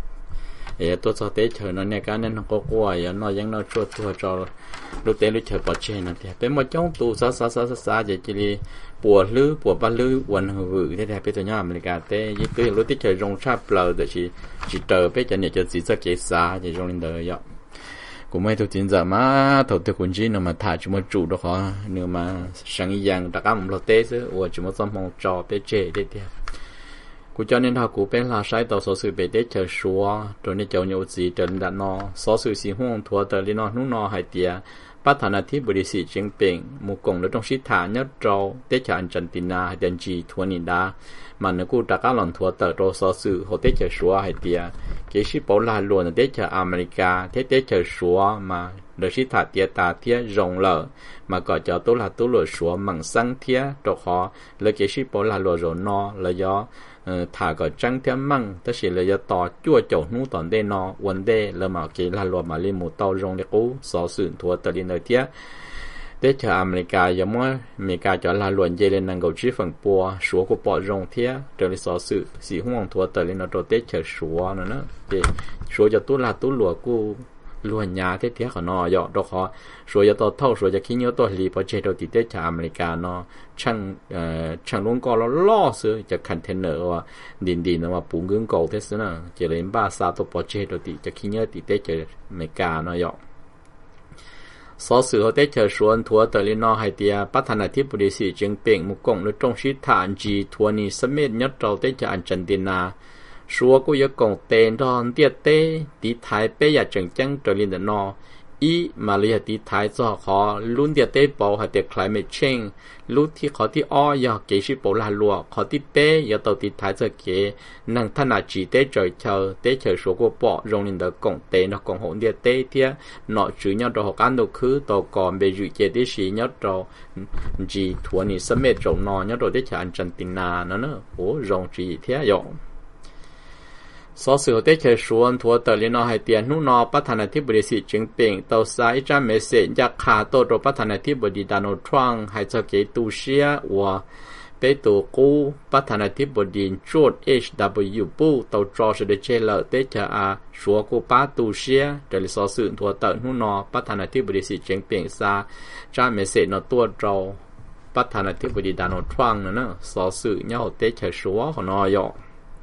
S1: tôi cho tới chờ nó này cái nên nó có qua nó vẫn nó chua chua cho lúc tới lúc chờ bỏ chơi nó thì bên một trong tụ xa chỉ đi bùa ba lư quần hử thế này bây giờ nhau America thế với cái lúc tới chờ rong sáp lờ thì chỉ chờ bây giờ này cho chỉ cho cái xa chỉ rong lên đời vậy cũng mấy thứ tiền giờ mà thầu tiêu quân chính mà thả chúng mà chủ đó họ nếu mà sáng ý rằng đặc âm lót tết chứ và chúng mà xong mong trò bé trẻ đấy thì cũng cho nên họ cũng bên là sai tàu số sự bé tết chờ xóa rồi nên cháu nhiều gì trên đã nó số sự xí hoang thua tờ lên nó nung nó hay tiệt bắt thằng nào thì bự sĩ chính bệnh một cùng nó trong sĩ thả nhất trâu tết chờ anh Trần Tina hay tiền gì thua nhìn đa mà nó cũng đặc âm lần thua tờ rồi số sự họ tết chờ xóa hay tiệt cái sĩ bảo là luôn là tết chờ America tết chờ xóa mà đời sĩ thả tiệt ta tiệt rộng lở mà gọi cho tôi là tôi lừa xóa mảng sang tiệt cho họ lấy cái sĩ bảo là lừa rồi nó là do thả cái trăng tiệt măng tất nhiên là do tỏ chua chậu nút tòn đen nó vấn đề là mà cái là lừa mà lên một tàu rộng để cố xóa sự thua tờ lên đời tiệt tết chờ America giống như America cho là luận dây lên năng cầu chỉ phần bùa số của bỏ rong thế trở lại xóa sự sĩ hoang thua tờ lên nó rồi tết chờ số nữa thì số cho tôi là tôi lùa cô luận nhà thế thế của nó dọ đó họ số cho tôi thâu số cho khi nhớ tôi lì bỏ chế đầu thì tết chờ America nó chẳng luôn có nó lo sự cho container và điện nó mà bùng gương cầu thế xứ nào chỉ lên 3 sao tôi bỏ chế đầu thì cho khi nhớ thì tết chờ America nó dọ số sự họ tết chờ xuân thua tờ liên nó hay tiệt bắt thành là thiết bồi sĩ chứng bệnh một cộng nó trong sĩ thản gì thua ni sớm nhất trâu tết chờ anh Trần Tina số của yếu cộng tên đó tiệt tê tí thái bây giờ chẳng chẳng trở lên đến nó ý mà lấy tí thái cho họ luôn tiệt tê bảo hay tiệt climate change lúc thì họ tí o giờ cái sĩ bảo là lúa họ tí bé giờ tàu tí thái cho cái năng thân là chỉ tê chờ số của bỏ rong lên được cộng tên nó cộng hỗn tiệt tê thì nó chủ nhau rồi họ ăn được khứ tàu còn về dự chế tí sĩ nhất rồi chỉ thua ni sớm mệt rồi nó nhất rồi tết chờ anh Trần Tina nó nữa rong chỉ thế rồi số sự tết chờ xuân thua tờ liên nó hay tiền nút nó bắt thành là thiết bồi sĩ chứng bệnh tàu sai ra mấy sẽ giặc khá tôi rồi bắt thành là thiết bồi đi Donald Trump hay cho cái tu sĩ và bé tổ cũ bắt thành là thiết bồi đi George H.W. Bush tàu trò sẽ được chơi lợi tết chờ số của ba tu sĩ để số sự thua tờ nút nó bắt thành là thiết bồi sĩ chứng bệnh xa ra mấy sẽ nó tua trâu bắt thành là thiết bồi đi Donald Trump nữa số sự nhau tết chờ số của nó vậy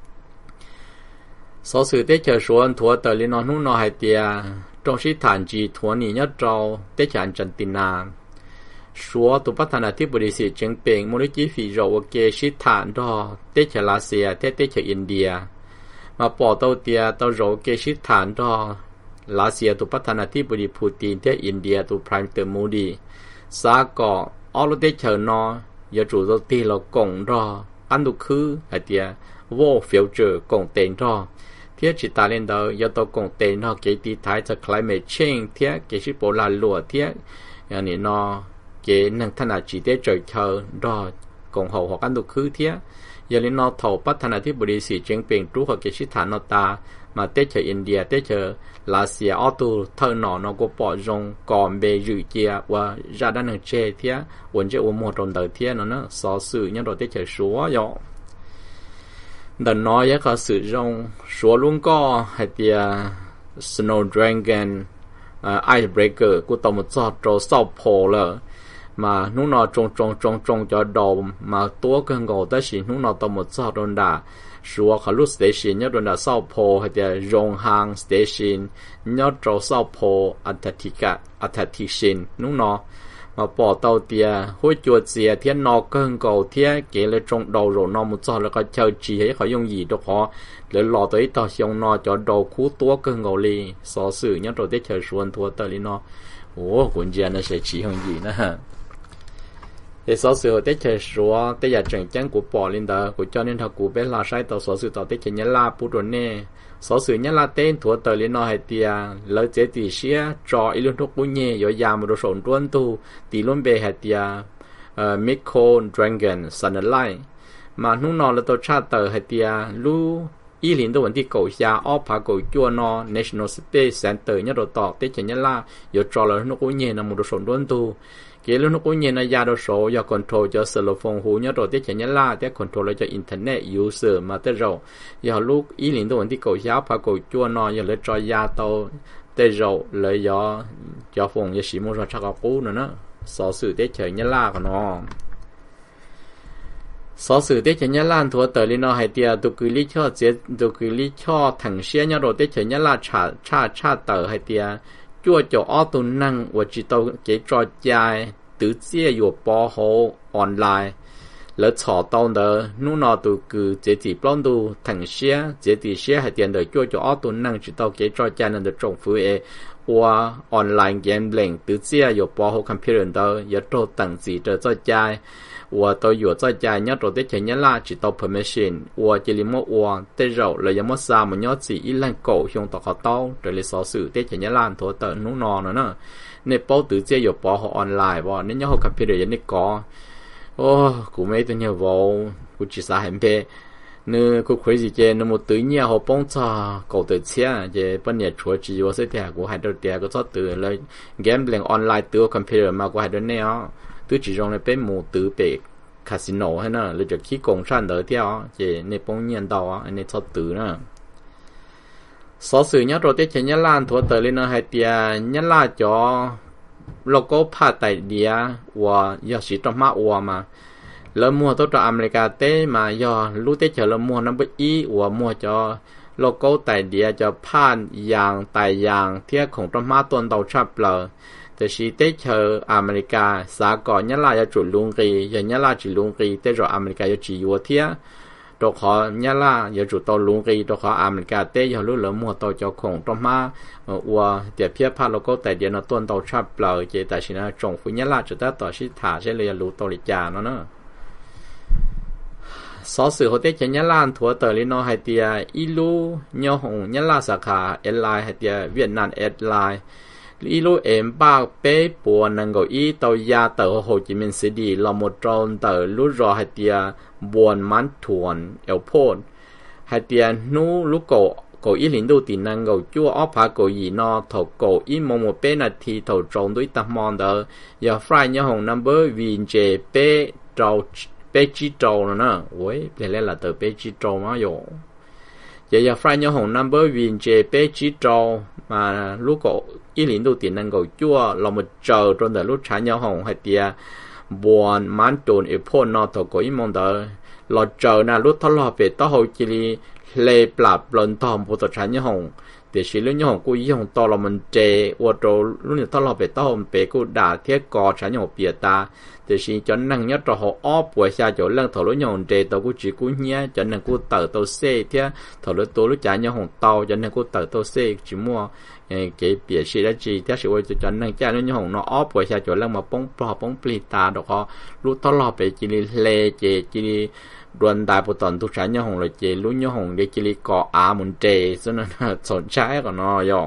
S1: số sự tết chờ xuân thua tờ liên nó nút nó hay tiệt trong sĩ thản chỉ thua ni nhất trâu tết chờ anh Trần Tina số tụ bắt thành là thiết bồi sĩ chứng bệnh một chi phí rồi cái sĩ thản đó tết chờ Malaysia tết chờ India mà bỏ tàu tiệt tàu rồi cái sĩ thản đó Malaysia tụ bắt thành là thiết bồi Putin tết India tụ Prime Minister Modi xã có ở lúc tết chờ nó giờ chủ đầu tư là cộng đó ăn được khứ hay tiệt vô phiếu trợ cộng tên đó thiết chỉ ta lên đó do tôi cộng tên nó cái tí thái cho climate change thiết cái sự bộ là lúa thiết yani nó cái năng thân là chỉ để trời chờ đó cộng hậu hoặc ăn được khứ thiết giờ lên nó thầu bắt thân là thiết bồi sĩ chứng bệnh trú hoặc cái sự thản nó ta mà tết chờ India tết chờ Malaysia auto thợ nó có bỏ rong còn về dự chia và ra đan hàng chế thiết vấn chế một trong đời thiết nó so sự nhân đồ tết chờ số rồi đợt nói có sử dụng số luôn có hay thì Snow Dragon Icebreaker của tàu một giọt rồi sau phổ lợ mà lúc nào trông cho đầu mà tua cơn gầu tới chỉ lúc nào tàu một giọt rồi đã số khá lúc station nhớ rồi đã sau phổ hay thì rong hang station nhớ rồi sau phổ Antarctica lúc nào mà bỏ tàu tia hối chuột xìa thiên nọ cơn cầu thiên kể lại trong đầu rồi nó một giờ là có chờ chỉ hay khỏi dùng gì đâu họ để lò tới tàu xong nó cho đầu cú tua cơn cầu li so sự nhất rồi tới chờ xuân thua tờ li nó quân gia nó sẽ chỉ hơn gì nữa thì so sự tới chờ xuân tới giờ trận chân của bỏ lên đó của cho nên họ của bé là sai tàu so sự tàu tới chờ nhớ la bút rồi nè số sự nhớ là tên thua tờ liên nó hay tiệt lỡ chế tỷ xía cho ít luôn thuốc bún nhẹ rồi giảm một độ sồn tuôn tu tỷ luôn bề hay tiệt Miko Dragon Sunlight mà lúc nào là tàu cha tờ hay tiệt lu ý liền tôi vẫn đi cầu xa ở phá cầu chua nó National Space Center nhớ đồ tỏ tết chỉ nhớ là giờ trò là nó cũng nhẹ là một đồ sổn đốn tu cái lúc nó cũng nhẹ là gia đồ số giờ control cho cell phone hú nhớ đồ tết chỉ nhớ là tết control là cho internet user mà tết rồi giờ lúc ý liền tôi vẫn đi cầu xa phá cầu chua nó giờ lấy cho gia tàu tết rồi lấy cho phone giờ xí mua ra chắc cũ nữa số sự tết chỉ nhớ là của nó số sự tết chấn nhớ lan thua tới lên nó hay tiệt tụ cứ lý cho chết tụ cứ lý cho thằng xe nhớ rồi tết chấn nhớ lan cha tới hay tiệt chua cho ở tụ năng và chỉ tàu cái trò chơi tự chế有保护 online lỡ chọn tàu đó nu nó tụ cứ chế chỉ plan tụ thằng xe chế chỉ xe hay tiệt đời chua cho ở tụ năng chỉ tàu cái trò chơi nên được trồng phơi và online gambling tự chế有保护 computer đó有做等级的在家。我都有在家nhớ rồi tết nhớ là chỉ tao permission 我这里么我tết rồi là giống sao mà nhớ chỉ ít lần cổ dùng tao khó tao rồi là số sự tết nhớ là thua tờ nú nọ nữa nên bao tự chế有保hộ online và nên nhớ học computer nên có cũng mấy tôi nhớ vào cũng chỉ sao hành pe nên cũng khởi gì chứ nên một tự nhiên họ bông cho cầu tự chế chứ bên nhà chúa chỉ có sẽ thì cũng hay được thì có cho từ là gambling online từ computer mà cũng hay được nè tôi chỉ dùng là bên một từ về casino hay nữa là chỉ khi công sản đỡ theo chỉ nên bông nhiên đầu anh nên cho từ nữa số sự nhớ rồi tết nhớ lan thua tới lên nó hay tiền nhớ là cho logo phát tại địa và giờ chỉ trong mã mà lỡ mua tôi cho America tết mà giờ lúc tết chờ lỡ mua nó bị ý và mua cho logo tại địa cho phát dạng tại dạng thiếtของtrong mã tuần đầu chập lờแต่ชีเตเชออเมริกาสากลยะลายจุลุงกียะลาจิลุงกีเตจออเมริกายจิยัวเทียตขอยะลายจุตอลุงกีตขออเมริกาเตยลุเหลมัวตอจอคงตมาอัวเตียเพียพาโลโกแต่เดียนต้นตอชับเปล่าเจแต่ชินะจงฟุยะลาจุตต่อชิถาเชเลยรู้ตอลิจาเนาะสอสื่อโฮเตเชยะลานถัวเตอลิโนไฮเตียอีลูญอหงยะลาสาขาเอไลน์ไฮเตียเวียดนามเอไลน์อีลูเอ็มปากเป๊ะปัวนังก็อีตัวยาเตอโฮจิมินซิดีลอมโตรนเตอลูรอไฮเตียบวนมันถวนเอลโพนไฮเตียนูลูโกอีลินดูตีนังก็จัวออพาโกยีนอถกโกอีโมโมเปนาทีถกตรงด้วยตามอนเตอยาฟรายยาหงนัมเบอร์วินเจเป้โจเป้จีโจนะเว้ยเปลี่ยนแล้วเตอเป้จีโจมาอยู่ยาฟรายยาหงนัมเบอร์วินเจเป้จีโจมาลูกอีหลินดูตีนังก็จั่วเรามาเจอจนแต่ลูกชายยาหงให้เตียบวนมันโดนไอ้พ่นนอถกอีมองเตอเราเจอนะลูกทะเลาะไปต่อหัวจิลีเลปราบปลนทอมผู้ต่อชายยาหงเดี๋ยวชีลูกยาหงกูยาหงต่อเรามันเจวัวโตลูกเนี่ยทะเลาะไปต่อหัวเปกูด่าเทียกอชายยาหงเปียตาเดี๋ยวชีจนนั่งยัดต่อหัวอ้อป่วยชาจนเรื่องถอดลูกยาหงเจตัวกูจีกูเนี้ยจนนั่งกูเต๋อตัวเซ่เทียถอดลูกตัวลูกชายยาหงเตาจนนั่งกูเต๋อตัวเซ่จีมัวcái biểu示là gì theo sự tôi chọn năng cha nó hồng nó óp của cha chỗ lăng mà bông pli ta được họ lúc đó lò về chỉ lê chỉ đoàn đại bộ tần tu sản nhau hồng là chỉ lúc nhau hồng để chỉ cọ muốn trề cho nên sổn trái của nó rồi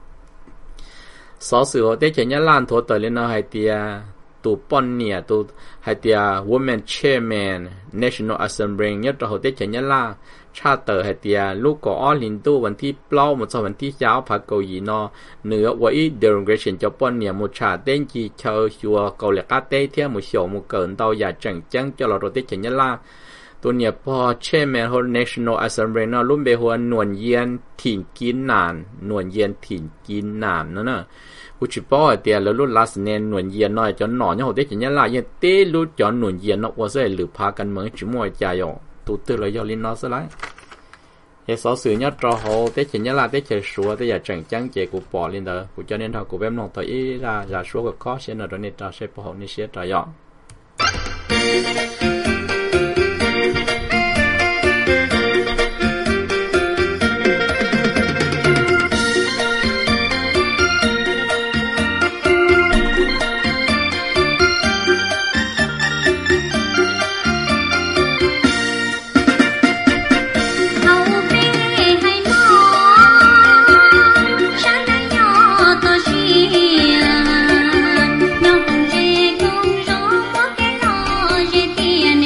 S1: số sự họ để cho nhá lan thua tới lên nó hay tia tu pon nia tu hay tia women chairman National Assembly nhất là họ để cho nhá laชาเตอร์ให้เตียลูกก็อ้อลินตู้วันที่เปล่าหมดวันที่เช้าพักเกาหลีนอเหนือว่าอีเดลเกรชันจะป้อนเนี่ยมุชาเต้นจีเชอชัวเกาหลีกาเต้เทียมุเฉียวมุเกินเตาอย่าจังจะเราตัวเต้จังยะล่าตัวเนี่ยพอเช่แมนฮอล National Assembly นอรุ่มเบหัวนวลเยียนถิ่นกินนานนวลเยียนถิ่นกินนานนั่นน่ะกูชิป้อเตียแล้วรุ่นลาสเนนนวลเยียนน้อยจนหน่อเนี่ยเขาเต้จังยะล่ายังเต้รุ่นจอนนวลเยียนนอกว่าเสียหรือพากันเมืองจิมวยใจอ่ะตัวตื่นเลยยอลินนอสไลhệ số sự nhất trò hồ tết chỉ nhớ là tết chơi sủa tết giờ chẳng chẳng chơi của bỏ lên đó của cho nên thằng của em nông tới ra sủa của khó sẽ là đó nên trò sẽ bỏ nên sẽ trò dọn
S2: Hãy subscribe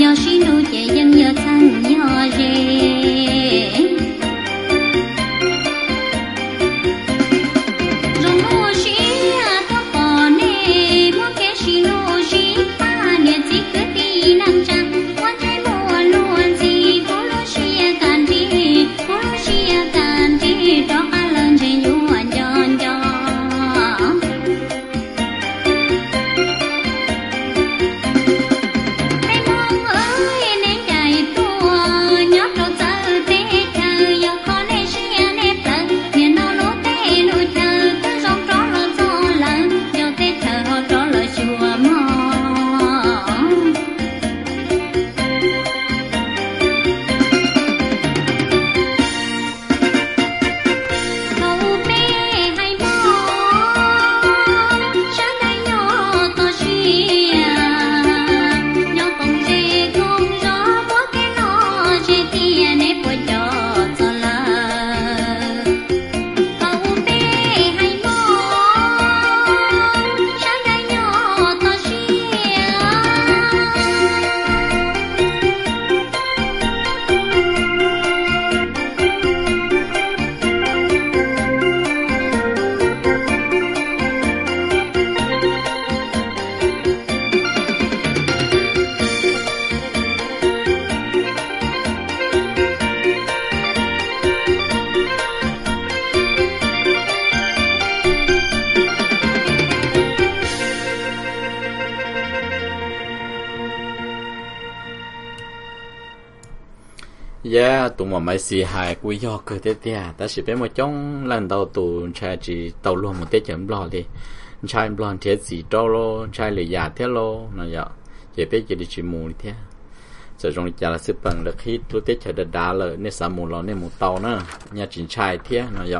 S1: tụi mà mấy xì hài quý do cơ thế tia ta chỉ biết một trong lần đầu tụi trai chỉ tàu luôn một tết chấm lò đi trai lò thế gì đâu lo trai lười già thế lo nó vậy chỉ biết chỉ đi chỉ mù thế giờ trong nhà là sự bằng được hít lúc tết chờ đá lợi nên sao mù lò nên một tàu nữa nhà chỉ trai thế nó vậy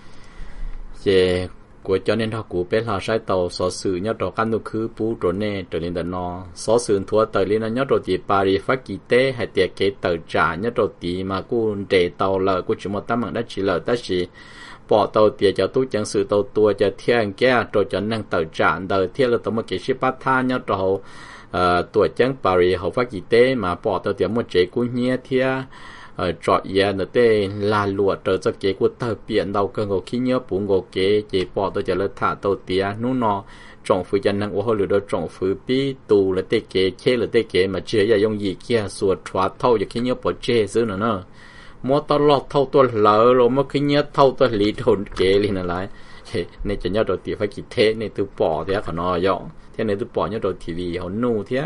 S1: chỉ của cho nên họ cũng biết là sai tàu số sự nhớ đồ căn đồ cứ bù rồi nè trở nên đợt nó số sự thua tới lên nó nhớ đồ thì Paris phát kỳ tế hay tiệt cái tờ trả nhớ đồ thì mà cũng để tàu lợi cũng chỉ một tấm bằng đã chỉ lợi ta chỉ bỏ tàu tiệt cho tôi chẳng sự tàu tua cho thiên kia rồi cho năng tờ trả đời thiên là tàu một cái ship bắt tha nhớ đồ tuổi chẳng Paris họ phát kỳ tế mà bỏ tàu tiệt một chế cũng nhẹ thiên trọ ya nữa tê là lụa trở cho kế của tờ biển đầu cơ ngô khi nhớ bún ngô kế chế bỏ tôi trả lời thả tàu tía nú nó trồng phu chân năng của họ lừa đó trồng phu bí tù là tê kế chế là tê kế mà chưa giờ dùng gì kia suốt xóa thâu giờ khi nhớ bỏ chế xứ nữa mua tao lọt thâu tôi lỡ rồi mà khi nhớ thâu tôi lý thôn kế lên lại nên chỉ nhớ đầu tiên phải kỹ thế nên tôi bỏ thế còn nó dọn thế nên tôi bỏ nhớ đầu tiên vì họ nụ thế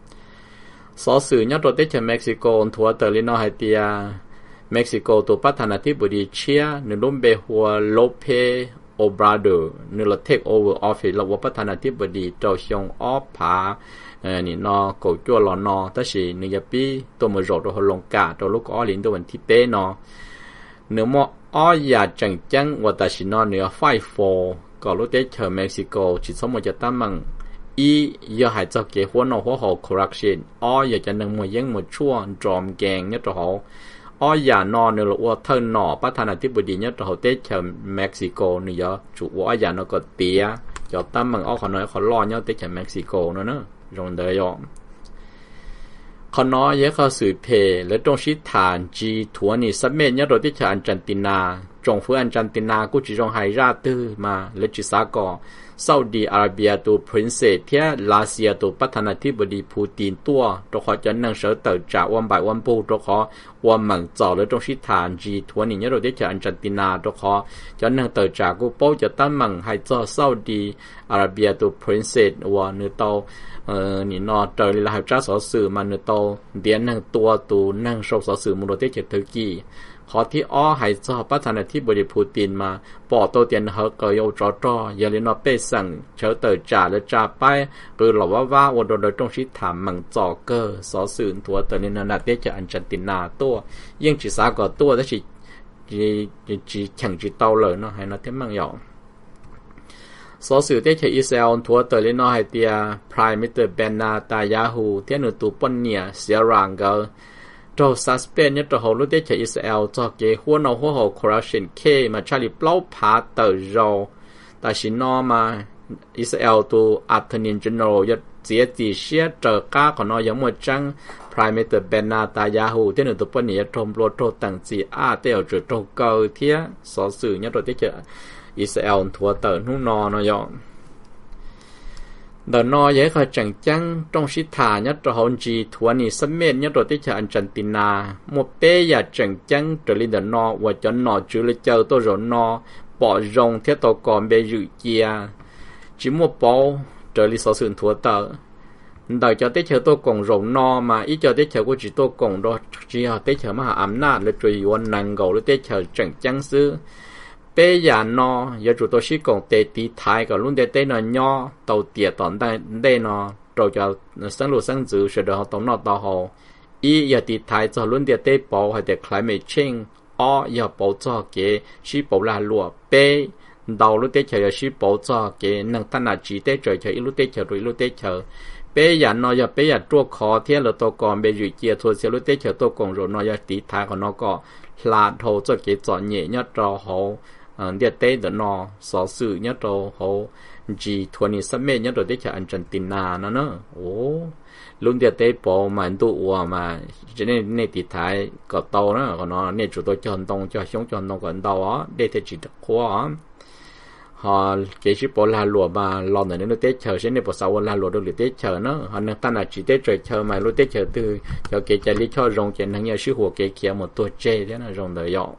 S1: số sự nhớ đầu tiên cho Mexico thua tới lên nó hay tia Mexico tụ bắt thành tiếp body chia nên luôn bề hoa López Obrador nên là take over office là bắt thành tiếp body trao xong offerนี่นอกูจั่วหลอนอแต่สินี่ยาปีตัวมือโรดตัวลงกาตัวลูกอ้อลินตัววันที่เป้นอเนื้อมออ้อยาจังจังว่าแต่สินอเนื้อไฟโฟก็รู้ได้เธอเม็กซิโกจิตสมมติจะตั้งมังอีอย่าหายจากเกี่ยวหัวนอหัวหอกคอร์รัปชันอ้ออยากจะนึงมวยยังมวยชั่วจอมแกงเนี่ยตัวเขาอ้อยานอเนื้อว่าเธอหนอประธานาธิบดีเนี่ยตัวเขาได้เธอเม็กซิโกนี่ยาจุว่าอ้อยานอก็เตี้ยจะตั้งมังอ้อเขาน้อยเขาล่อเนี่ยได้เธอเม็กซิโกเนาะรงเดียวเขาน้อยเยอะเขาสื่อเพและตรงชิดฐานจีถัวนี่สัมเมเนี่ยโดยที่จะอันจันตินาจงฟื้นอันจันตินากูจีจงไฮราตื้อมาและจิสากอซาอุดีอาระเบียตัวพรินเซสเทียลาเซียตัวประธานาธิบดีปูตินตัวตัวเขาจะนั่งเสือเติร์จากวันบ่ายวันปูตัวเขาวันหมั่งจ่อและตรงชิดฐานจีถัวนี่เนี่ยโดยที่จะอันจันตินาตัวเขาจะนั่งเติร์จากกูโป้จะตั้งหมั่งไฮจ่อซาอุดีอาระเบียตัวพรินเซสวันเนื้อโตนี่นอเจอเลยจ้าสอสื่อมันเนโตเดียนนั่งตัวตูนั่งโชว์สอสื่อมุโรเตเจตุรกีขอที่อ้อหายจอประธานาธิบดีปูตินมาปอโตเตียนเฮกโยจอจอยาลินอเปสั่งเชอเตอจ่าและจ่าไปคือหลอกว่าวันโดยตรงชิดถามมังจอเกอร์สอสื่อตัวเตนินาเตจะอันจันตินาตัวยิ่งจิสาก็ตัวแต่จีแข่งจีเตาเลยเนาะให้นาเทมังหยองsố sự tiết chế Israel thua tới lên nói tia Prime Minister Netanyahu tiết nửa tụ bận nhẹ xia ràng gờ cho suspend nhất cho lúc tiết chế Israel cho cái huấn nào huấn hậu corruption K mà Charlie Blau phá tới rồi tại vì nó mà Israel tụ Attorney General nhất chỉ xia trở cá còn nó giống một trang Prime Minister Netanyahu thế nên tụi bên này trong lo trâu tặng gì tiêu rồi trâu câu thế sở sự nhất rồi thế chứ Israel thua tờ nó dọn đợt nó dễ khai chẳng chăng trong sĩ thả nhất rồi hôn gì thua ni sắp mệt nhất rồi thế chứ Argentina một bé giờ chẳng chăng trở lên đợt nó và cho nó chữ lấy chờ tôi rồi nó bỏ rong thế tôi còn bé dự kia chỉ một bao trở lên sở sự thua tờ đợi cho tết chờ tôi còn rộng no mà ít cho tết chờ của chỉ tôi còn đó chỉ là tết chờ mà ấm nát là truy quan năng cầu tết chờ chẳng chăng xứ bây giờ no giờ chủ tôi chỉ còn tết tí thái còn luôn tết nó nho tàu tiệt tận đây nó rồi cho sáng lộ sáng dự sẽ được họ tổng nó tàu hồ ý giờ tí thái cho luôn tết bảo hay tết climate change giờ bảo cho cái chỉ bảo là lúa bê đầu lúc tết chờ chỉ bảo cho cái năng tan là chỉ tết chờ lúc tết chờ rồi lúc tết chờ bây giờ nó giờ bây giờ trua khó thế là tôi còn bây giờ chia thôi sẽ lúc tết chờ tôi còn rồi nó giờ tí thái của nó có là thầu cho cái chọn nhẹ nhất cho họ địa tết đó nó sở sự nhất cho họ chỉ thuần sắp mê nhất rồi tết chờ Argentina nó nữa luôn địa tết bỏ mà tụ mà cho nên này tí thái có tàu đó còn nó nên chủ tôi cho hành động cho sống cho hành động của tàu á để thì chỉ được quá họ cái ship bỏ là lúa mà lòn ở nơi tết chờ sẽ nên bỏ sau là lúa được tết chờ nó họ nên ta là chỉ tết trời chờ mà lúc tết chờ từ cho cái trái lý cho rong cái năng nhiều sự hồ cái kia một tuổi trẻ thế là rong đời dọ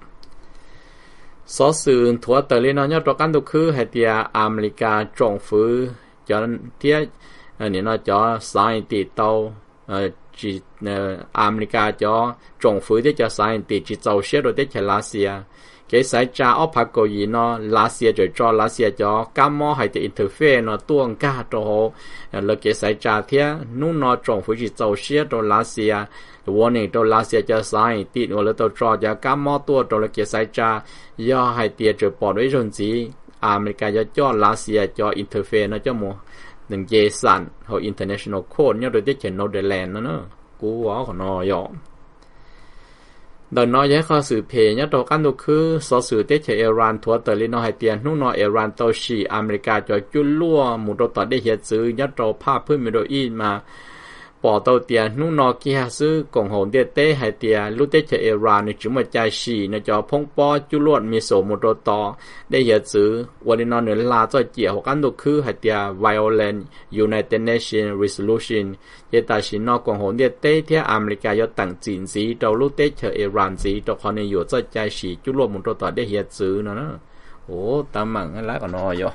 S1: số sự thua tờ lên nó nhớ cho căn tục khứ hay tia America trồng phứ cho tiết nên nó cho sai tỷ tàu chỉ America cho trồng phứ để cho sai tỷ chỉ giàu xe rồi tết chờ Russia cái sai cha ở Bắc Cầu gì nó Russia rồi cho Russia cho cam mò hay thì interfere nó tuôn cả cho là cái sai cha thế nung nó trồng phơi chỉ giàu xe cho Russia warning cho Russia cho sai thì nó là tôi cho cam mò tua cho là cái sai cha do hay thì rồi bỏ đối rồi gì America cho Russia cho interfere nó cho một đừng dễ sản hoặc international court nhớ rồi tới chuyện Netherlands nữa cú quá của nó vậy đợt nói với khó xử phê nhất đầu căn đồ khứ so xử tết cho Iran thua tờ lên nó hay tiền lúc nó Iran tàu xì America cho chú lúa một đầu tờ để hiện xử nhất đầu paพื้น Middle East mà bỏ tàu tiền lúc nó kia xử cộng hồn tết hay tiền lúc tết cho Iran thì chúng mà chạy xì nó cho phong bó chú lúaมีsố một đầu tờ để hiện xửวันnó nữa là cho chỉ hoặc căn đồ khứ hay tiền violent United Nations resolution hiện tại chỉ nó cộng hồn tết thì America có tặng chính gì đầu lúc tết cho Iran gì đầu họ này có cho chạy xì chú lúa một đầu tờ để hiện xử nó tao mặn lá còn nó vậy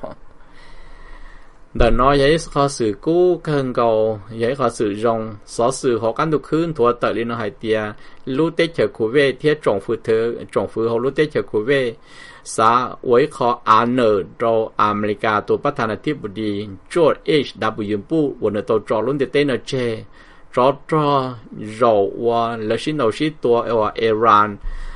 S1: đợt nói vậy khó xử cũ hơn cầu vậy khó xử rong sở xử họ căn được khứ thua tờ lên nó hay tia lúc tết chờ khu về thiết trồng phứ họ lúc tết chờ khu về xã với khó án ở trong America tổ phát thana tiếp đi George H.W. Bushวันตัวจอรุ่นเต้นเจจอรอว่าแล้วชิ้นเอาชิ้นตัวIran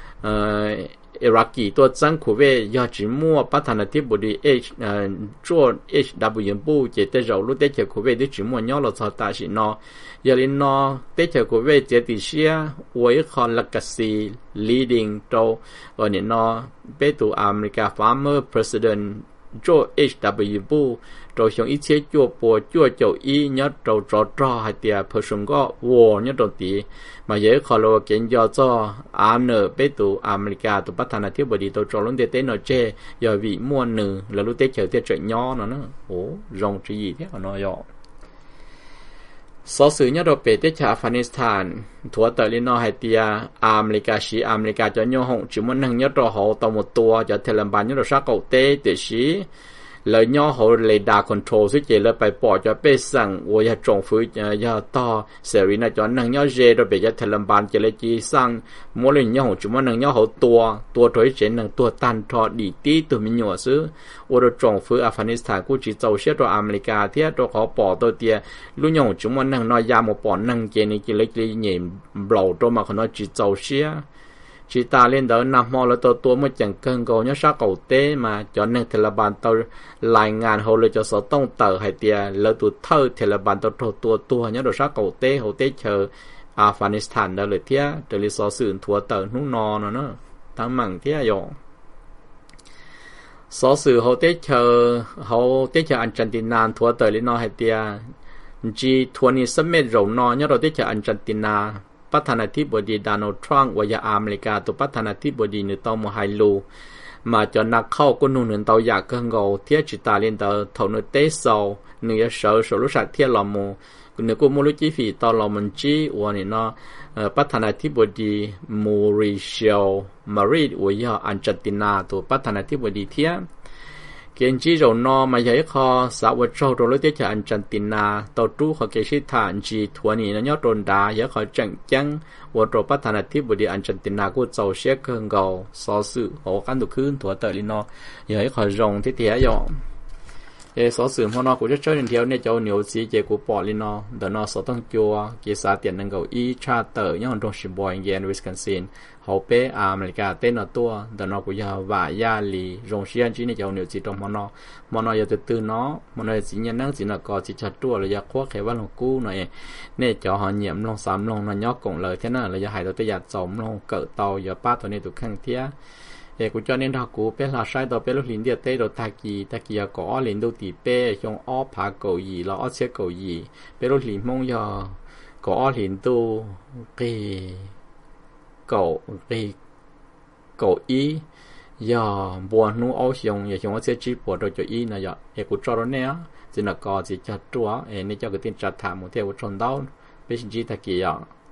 S1: Iraqi ตัวจังคูเวยอจิมัวพัฒนาที่บดีจวด HW บูเจตเราลุเตเจคูเวดิจิมัวย่อเราสตาชินอยาลินอเตเจคูเวเจติเชียไว้คอนลักซี leading โตเนี่ยนอเปตูอเมริกา farmer president จวด HW บูโตชงอีเชจัวปัวจัวเจ้าอียัดโตจอให้เตียเพอร์ชงก็วอยัดโตตีมาเยอะขอเราเก่งยอจ่ออาเนอเปตูอเมริกาตัวพัฒนาที่บดีตัวจอลุนเตเตนเจยอวีม้วนหนึ่งแล้วลุเตเฉยเตเฉยย่อเนาะโอ้รองจีเท่าน้อยอสอสื่อเนี่ยเราเปิดที่อัฟกานิสถานถัวเตลินอไฮเตียอเมริกาชีอเมริกาจะย่อหงจิมันนั่งเนี่ยเราหอตัวหมดตัวจะเทเลบันเนี่ยเราชักเก่าเตเตชีเลยย่อเขาเลยดาคอนโทรลซึ่งเจเลยไปปอจะไปสั่งว่าจะจงฟื้นจะต่อเสรีนะจอนนั่งย่อเจเราไปจะเทเลบันจะเลยจีสั่งมัวเลยย่อของจุมันนั่งย่อเขาตัวถอยเจนนั่งตัวตันทอดีตีตัวมีหนัวซื้อว่าเราจงฟื้นอัฟกานิสถานกูจีเจ้าเชื่อตัวอเมริกาเทียตัวเขาปอตัวเตียลุย่อของจุมันนั่งน้อยยามาปอนนั่งเจนี่จีเลยจีเหยี่ยมเบลตัวมาเขาน้อยจีเจ้าเชื่อchỉ ta lên đó nằm mò là tôi mới chẳng cần cầu nhớ sao cầu tế mà cho nên thì là bạn tôi lại ngàn hồเลยcho số tông tờ hay tia lỡ tụt thơ thì là bạn tôi tua nhớ được sao cầu tế hồ tế chờ Afghanistan đóเลยเทียเดี๋ยวเลยsốสื่อทัวเตอร์นุ่งนอนเนาะทั้งมั่งเทียอยู่sốสื่อhồ tế chờ Argentinaทัวเตอร์เลยเนาะhay tia จีทวนนี้สมัยเรานอนเราได้จากอาร์เจนตินาประธานาธิบดีโดนัลด์ทรัมป์ว่ายาอเมริกาตัวประธานาธิบดีในตอมไฮลูมาจนนักเข้าก็นุ่งหนึ่งเตาอยากเกินเงาเทียจิตาเลียนเตาเท่าเนื้อเตะโซเนื้อเสือรู้สักเทียลมูเนื้อกูมูลุจิฟีตอลมันจีวันนี้เนาะประธานาธิบดีมูริเชียวมารีว่ายาอาร์เจนตินาตัวประธานาธิบดีเทียเกณฑ์จีเรานอมาใหญ่คอสาวโจโรลเตจากอาร์เจนตินาตัวตู้เขาเกชิฐานจีทวนี้นั้นยอดโดนด่าเยอะเขาจังจังว่าตัวประธานาธิบดีอาร์เจนตินากูเจ้าเชี่ยเกินเก่าสอสื่อหัวกันตุขึ้นถั่วเตอร์ลินอใหญ่เขาจงที่เตี้ยยอสอสื่อพอนอกูจะเจอเดียวเนี่ยเจ้าเหนียวสีเจกูปอลินอเดนอสต้องจัวเกษาเตียนนังเกาอีชาเตอร์ยังตรงชิบอยเยนวิสคอนซินเขาเป้อเมริกาเต้นตัวเดนอกูยาวายาลีรงเชียนจีเนี่ยเจ้าเหนียวสีตรงมอนออย่าตื่นเนาะมอนอสีเนี่ยนั่งสีนักกอสีชัดตัวเลยอยากควักแค่ว่าลงกู้หน่อยเนี่ยเจ้าหอเหยียมลงสามลงนอนยอกกงเลยเท่านั้นเลยอยากหายตัวอยากจมลงเกิดเตาอย่าป้าตัวนี้ตัวข้างเทียกูcho nên thằng cú bé là sai đó bé lúc lính địa tây đó ta kỳ có lính đâu thì bé trong ó phá cầu gì là ó xe cầu gì bé lúc lính mong giờ có lính đâu cái cầu ý giờ buồn nu ó xong giờ chúng nó sẽ chỉ buồn rồi cho ý là giờกูcho nó nè chỉ là có chỉ cho chúa nên cho cái tiền trả thảm một theo một tròn đau bé chỉ ta kỳ giờ